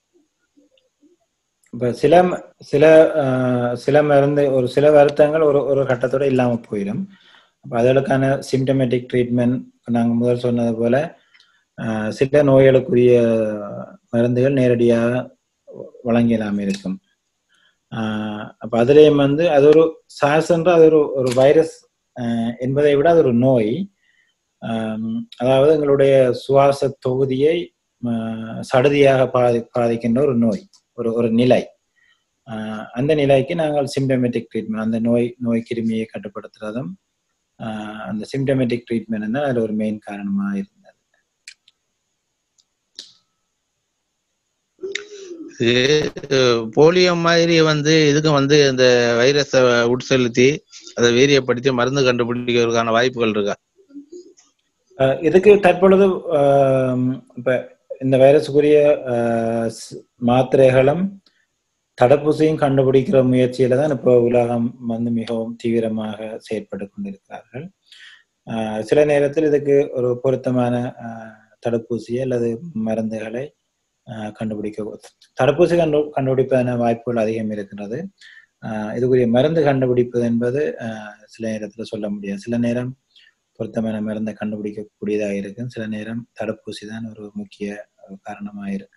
இப்ப சில சில சில மருந்து ஒரு சில வருத்தங்கள் ஒரு ஒரு கட்டத்தோட இல்லாம போயிடும். அப்ப அதற்கான சிம்டமேட்டிக் ட்ரீட்மெண்ட் நாங்கள் முதல் சொன்னது போல சில நோய்களுக்குரிய மருந்துகள் நேரடியாக வழங்கலாம இருக்கும். ஆஹ் அப்ப அதுலயும் வந்து அது ஒரு சார்ஸ்ன்ற அது ஒரு ஒரு வைரஸ் என்பதை விட அது ஒரு நோய். அதாவது எங்களுடைய சுவாச தொகுதியை சடுதியாக பாதி பாதிக்கின்ற ஒரு நோய், ஒரு ஒரு நிலை. ஆஹ் அந்த நிலைக்கு நாங்கள் சிம்டமேட்டிக் ட்ரீட்மெண்ட், அந்த நோய் நோய் கிருமியை கட்டுப்படுத்துறதும் ஆஹ் அந்த சிம்டமேட்டிக் ட்ரீட்மெண்ட் தான் அதுல ஒரு மெயின் காரணமா இருந்தது. போலியோ மாதிரி வந்து இதுக்கு வந்து இந்த வைரஸை உட்செலுத்தி அதை வீரியப்படுத்தி மருந்து கண்டுபிடிக்கிறதுக்கான வாய்ப்புகள் இருக்கா? இதுக்கு தற்பொழுது இப்ப இந்த வைரஸுக்குரிய மாத்திரைகளும் தடுப்பூசியும் கண்டுபிடிக்கிற முயற்சியில தான் இப்போ உலகம் வந்து மிகவும் தீவிரமாக செயற்பட்டு கொண்டிருக்கிறார்கள். ஆஹ் சில நேரத்தில் இதுக்கு ஒரு பொருத்தமான தடுப்பூசி அல்லது மருந்துகளை கண்டுபிடிக்க தடுப்பூசி கண்டு கண்டுபிடிப்பதான வாய்ப்புகள் அதிகம் இருக்கிறது. ஆஹ் இதுக்குரிய மருந்து கண்டுபிடிப்பது என்பது ஆஹ் சில நேரத்துல சொல்ல முடியாது. சில நேரம் பொருத்தமான மருந்தை கண்டுபிடிக்கக்கூடியதாக இருக்கு, சில நேரம் தடுப்பூசி தான் ஒரு முக்கிய காரணமா இருக்கு.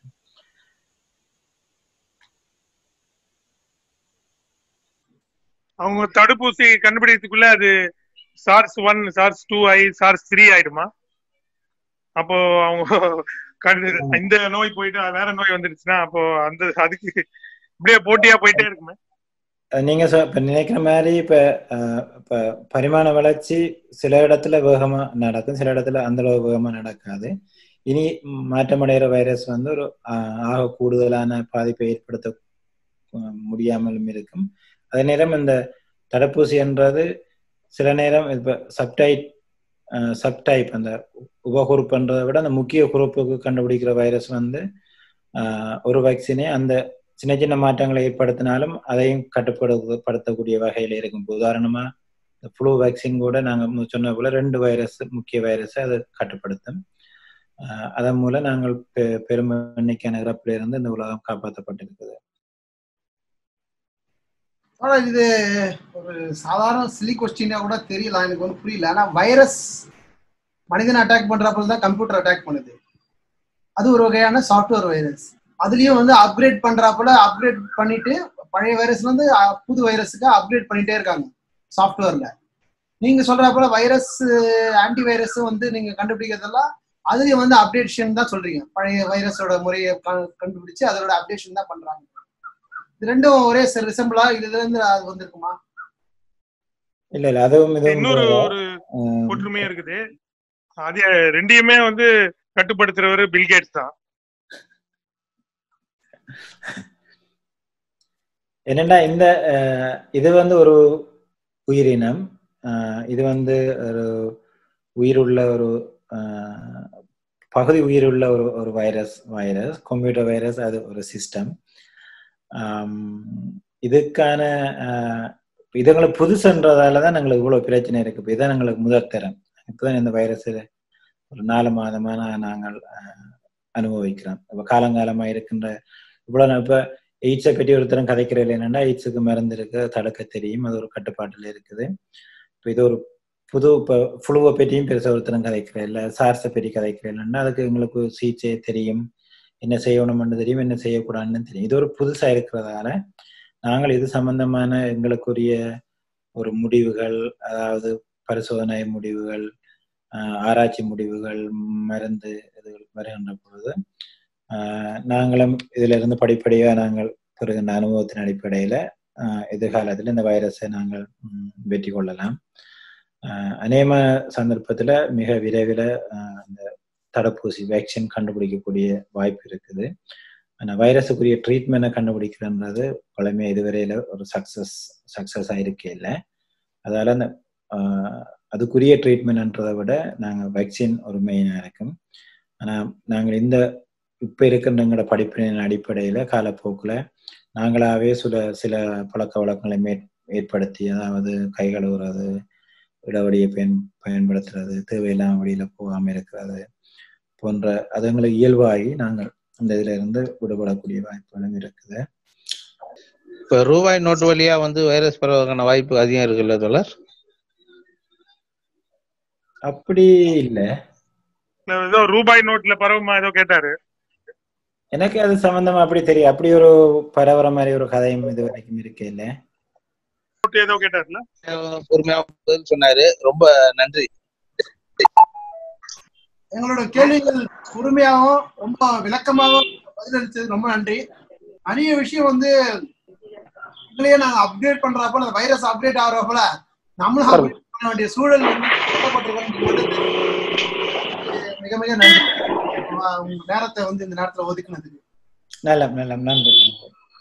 அவங்க தடுப்பூசி கண்டுபிடிக்கிறதுக்குள்ள அது சார்ஸ் ஒன் சார்ஸ் டூ ஆகி சார்ஸ் த்ரீ ஆயிடுமா? அப்போ அவங்க இந்த நோய் போயிட்டு வேற நோய் வந்துருச்சுன்னா அப்போ அந்த அதுக்கு இப்படியே போட்டியா போயிட்டே இருக்குமே. நீங்க இப்ப நினைக்கிற மாதிரி இப்ப இப்ப பரிமாண வளர்ச்சி சில இடத்துல வேகமா நடக்கும், சில இடத்துல அந்த அளவு வேகமா நடக்காது. இனி மாற்றமடைகிற வைரஸ் வந்து ஒரு ஆக கூடுதலான பாதிப்பை ஏற்படுத்த முடியாமலும் இருக்கும். அதே நேரம் இந்த தடுப்பூசி என்றது சில நேரம் இப்ப சப்டைப் சப்டைப் அந்த உபகுறுப்புன்றதை விட அந்த முக்கிய குறுப்புக்கு கண்டுபிடிக்கிற வைரஸ் வந்து ஆஹ் ஒரு வேக்சினே அந்த சின்ன சின்ன மாற்றங்களை ஏற்படுத்தினாலும் அதையும் கட்டுப்படுத்தக்கூடிய வகையில் இருக்கும். உதாரணமா இந்த ஃப்ளூ வேக்சின் கூட நாங்கள் சொன்ன போல ரெண்டு வைரஸ் முக்கிய வைரஸை அதை கட்டுப்படுத்தும். ஆஹ் அதன் மூலம் நாங்கள் பெ பெரும் எண்ணிக்கையான இறப்பில இருந்து இந்த உலகம் காப்பாற்றப்பட்டிருக்குது. இது ஒரு சாதாரண சிலி கொஸ்டினா கூட தெரியல, எனக்கு ஒன்றும் புரியல. ஆனா வைரஸ் மனிதனை அட்டாக் பண்றப்ப தான் கம்ப்யூட்டர் அட்டாக் பண்ணுது. அது ஒரு வகையான சாஃப்ட்வேர் வைரஸ். அதுலயும் வந்து அப்கிரேட் பண்றப்பல அப்கிரேட் பண்ணிட்டு பழைய வைரஸ்ல இருந்து புது வைரஸுக்கு அப்கிரேட் பண்ணிட்டே இருக்காங்க சாஃப்ட்வேர்ல. நீங்க சொல்றப்பல வைரஸ் ஆன்டி வைரஸ் வந்து நீங்க கண்டுபிடிக்கிறதெல்லாம் அதுலயும் வந்து அப்டேஷன் தான் சொல்றீங்க. பழைய வைரஸோட முறையை கண்டுபிடிச்சு அதோட அப்டேஷன் தான் பண்றாங்க. இது ரெண்டும் ஒரே ரிசம்பிளா இதுல இருந்து அது வந்திருக்குமா? இல்ல இல்ல அதுவும் இன்னொரு ஒரு ஒற்றுமையா இருக்குது. அது ரெண்டையுமே வந்து கட்டுப்படுத்துறவரு பில்கேட்ஸ் தான். என்னன்னா இந்த இது வந்து ஒரு உயிரினம், இது வந்து ஒரு உயிருள்ள ஒரு பகுதி உயிருள்ள ஒரு ஒரு வைரஸ் வைரஸ் கம்ப்யூட்டர் வைரஸ். அது ஒரு சிஸ்டம். இதுக்கான இதுங்களுக்கு புதுசுன்றதாலதான் எங்களுக்கு இவ்வளவு பிரச்சனை இருக்கு. இதான் எங்களுக்கு முதல் தரம். இப்பதான் இந்த வைரஸ் ஒரு நாலு மாதமான நாங்கள் அனுபவிக்கிறோம். இப்ப காலங்காலமா இருக்கின்ற இவ்வளவு இப்ப எய்ட்ஸை பற்றி ஒருத்தரும் கதைக்கிறது என்னன்னா எய்ட்ஸுக்கு மருந்து இருக்கு, தடுக்க தெரியும், அது ஒரு கட்டுப்பாட்டுல இருக்குது. இப்போ இது ஒரு புது இப்போ ஃப்ளூவை பற்றியும் பெருசாக ஒருத்தரும் கதைக்கிறேன் இல்லை, சார்ஸை பற்றி கதைக்கிறேன் இல்லைன்னா அதுக்கு எங்களுக்கு சிகிச்சை தெரியும், என்ன செய்யணும்னு தெரியும், என்ன செய்யக்கூடாதுன்னு தெரியும். இது ஒரு புதுசா இருக்கிறதால நாங்கள் இது சம்பந்தமான எங்களுக்குரிய ஒரு முடிவுகள், அதாவது பரிசோதனை முடிவுகள், ஆராய்ச்சி முடிவுகள், மருந்து இதுகள் வருகின்ற பொழுது ஆஹ் நாங்களும் இதுல இருந்து படிப்படியா நாங்கள் பெறுகின்ற அனுபவத்தின் அடிப்படையில ஆஹ் எதிர்காலத்துல இந்த வைரஸை நாங்கள் வெற்றி கொள்ளலாம். ஆஹ் அநேக சந்தர்ப்பத்துல மிக விரைவில் ஆஹ் இந்த தடுப்பூசி வேக்சின் கண்டுபிடிக்கக்கூடிய வாய்ப்பு இருக்குது. ஆனா வைரஸுக்குரிய ட்ரீட்மெண்ட்டை கண்டுபிடிக்கிறன்றது பழமையா இதுவரையில ஒரு சக்சஸ் சக்சஸ் ஆயிருக்கே இல்லை. அதால அந்த ஆஹ் அதுக்குரிய ட்ரீட்மெண்ட்ன்றதை விட நாங்கள் வேக்சின் ஒரு மெயினாக இருக்கும். ஆனால் நாங்கள் இந்த இப்போ இருக்கின்ற எங்களோட படிப்பின் அடிப்படையில் காலப்போக்கில் நாங்களாகவே சில சில பழக்க வழக்கங்களை மே ஏற்படுத்தி, அதாவது கை கழுவுறது, இடவடியை பயன் பயன்படுத்துறது, தேவையில்லாம வழியில் போகாமல் இருக்கிறது போன்ற அதுங்களை இயல்பாகி நாங்கள் அந்த இதில் இருந்து விடுபடக்கூடிய வாய்ப்புகளும் இருக்குது. இப்போ ரூபாய் நோட்டு வழியா வந்து வைரஸ் பரவதுக்கான வாய்ப்பு அதிகம் இருக்குல்ல தோழர்? அப்படி இல்ல, ஏதோ ரூபாய் நோட்ல பரவுமா ஏதோ கேட்டாரு. எனக்கு அது சம்பந்தமா அப்படி தெரியும். அப்படி ஒரு பரவற மாதிரி ஒரு கதையும் இது வரைக்கும் இருக்கே இல்ல. ஏதோ கேட்டாருல, பொறுமையா பதில் சொன்னாரு. ரொம்ப நன்றி. எங்களோட கேள்விகள் பொறுமையாகவும் ரொம்ப விளக்கமாகவும் பதிலளிச்சது ரொம்ப நன்றி. நிறைய விஷயம் வந்து உங்களையே நாங்க அப்டேட் பண்றப்ப அந்த வைரஸ் அப்டேட் ஆகிறப்பல நம்மளும் அப்டேட் பண்ண வேண்டிய சூழல் வந்து மிக மிக நன்றி. உங்க நேரத்தை வந்து இந்த நேரத்துல ஒதுக்குனதுக்கு நல்ல நல்ல நன்றி.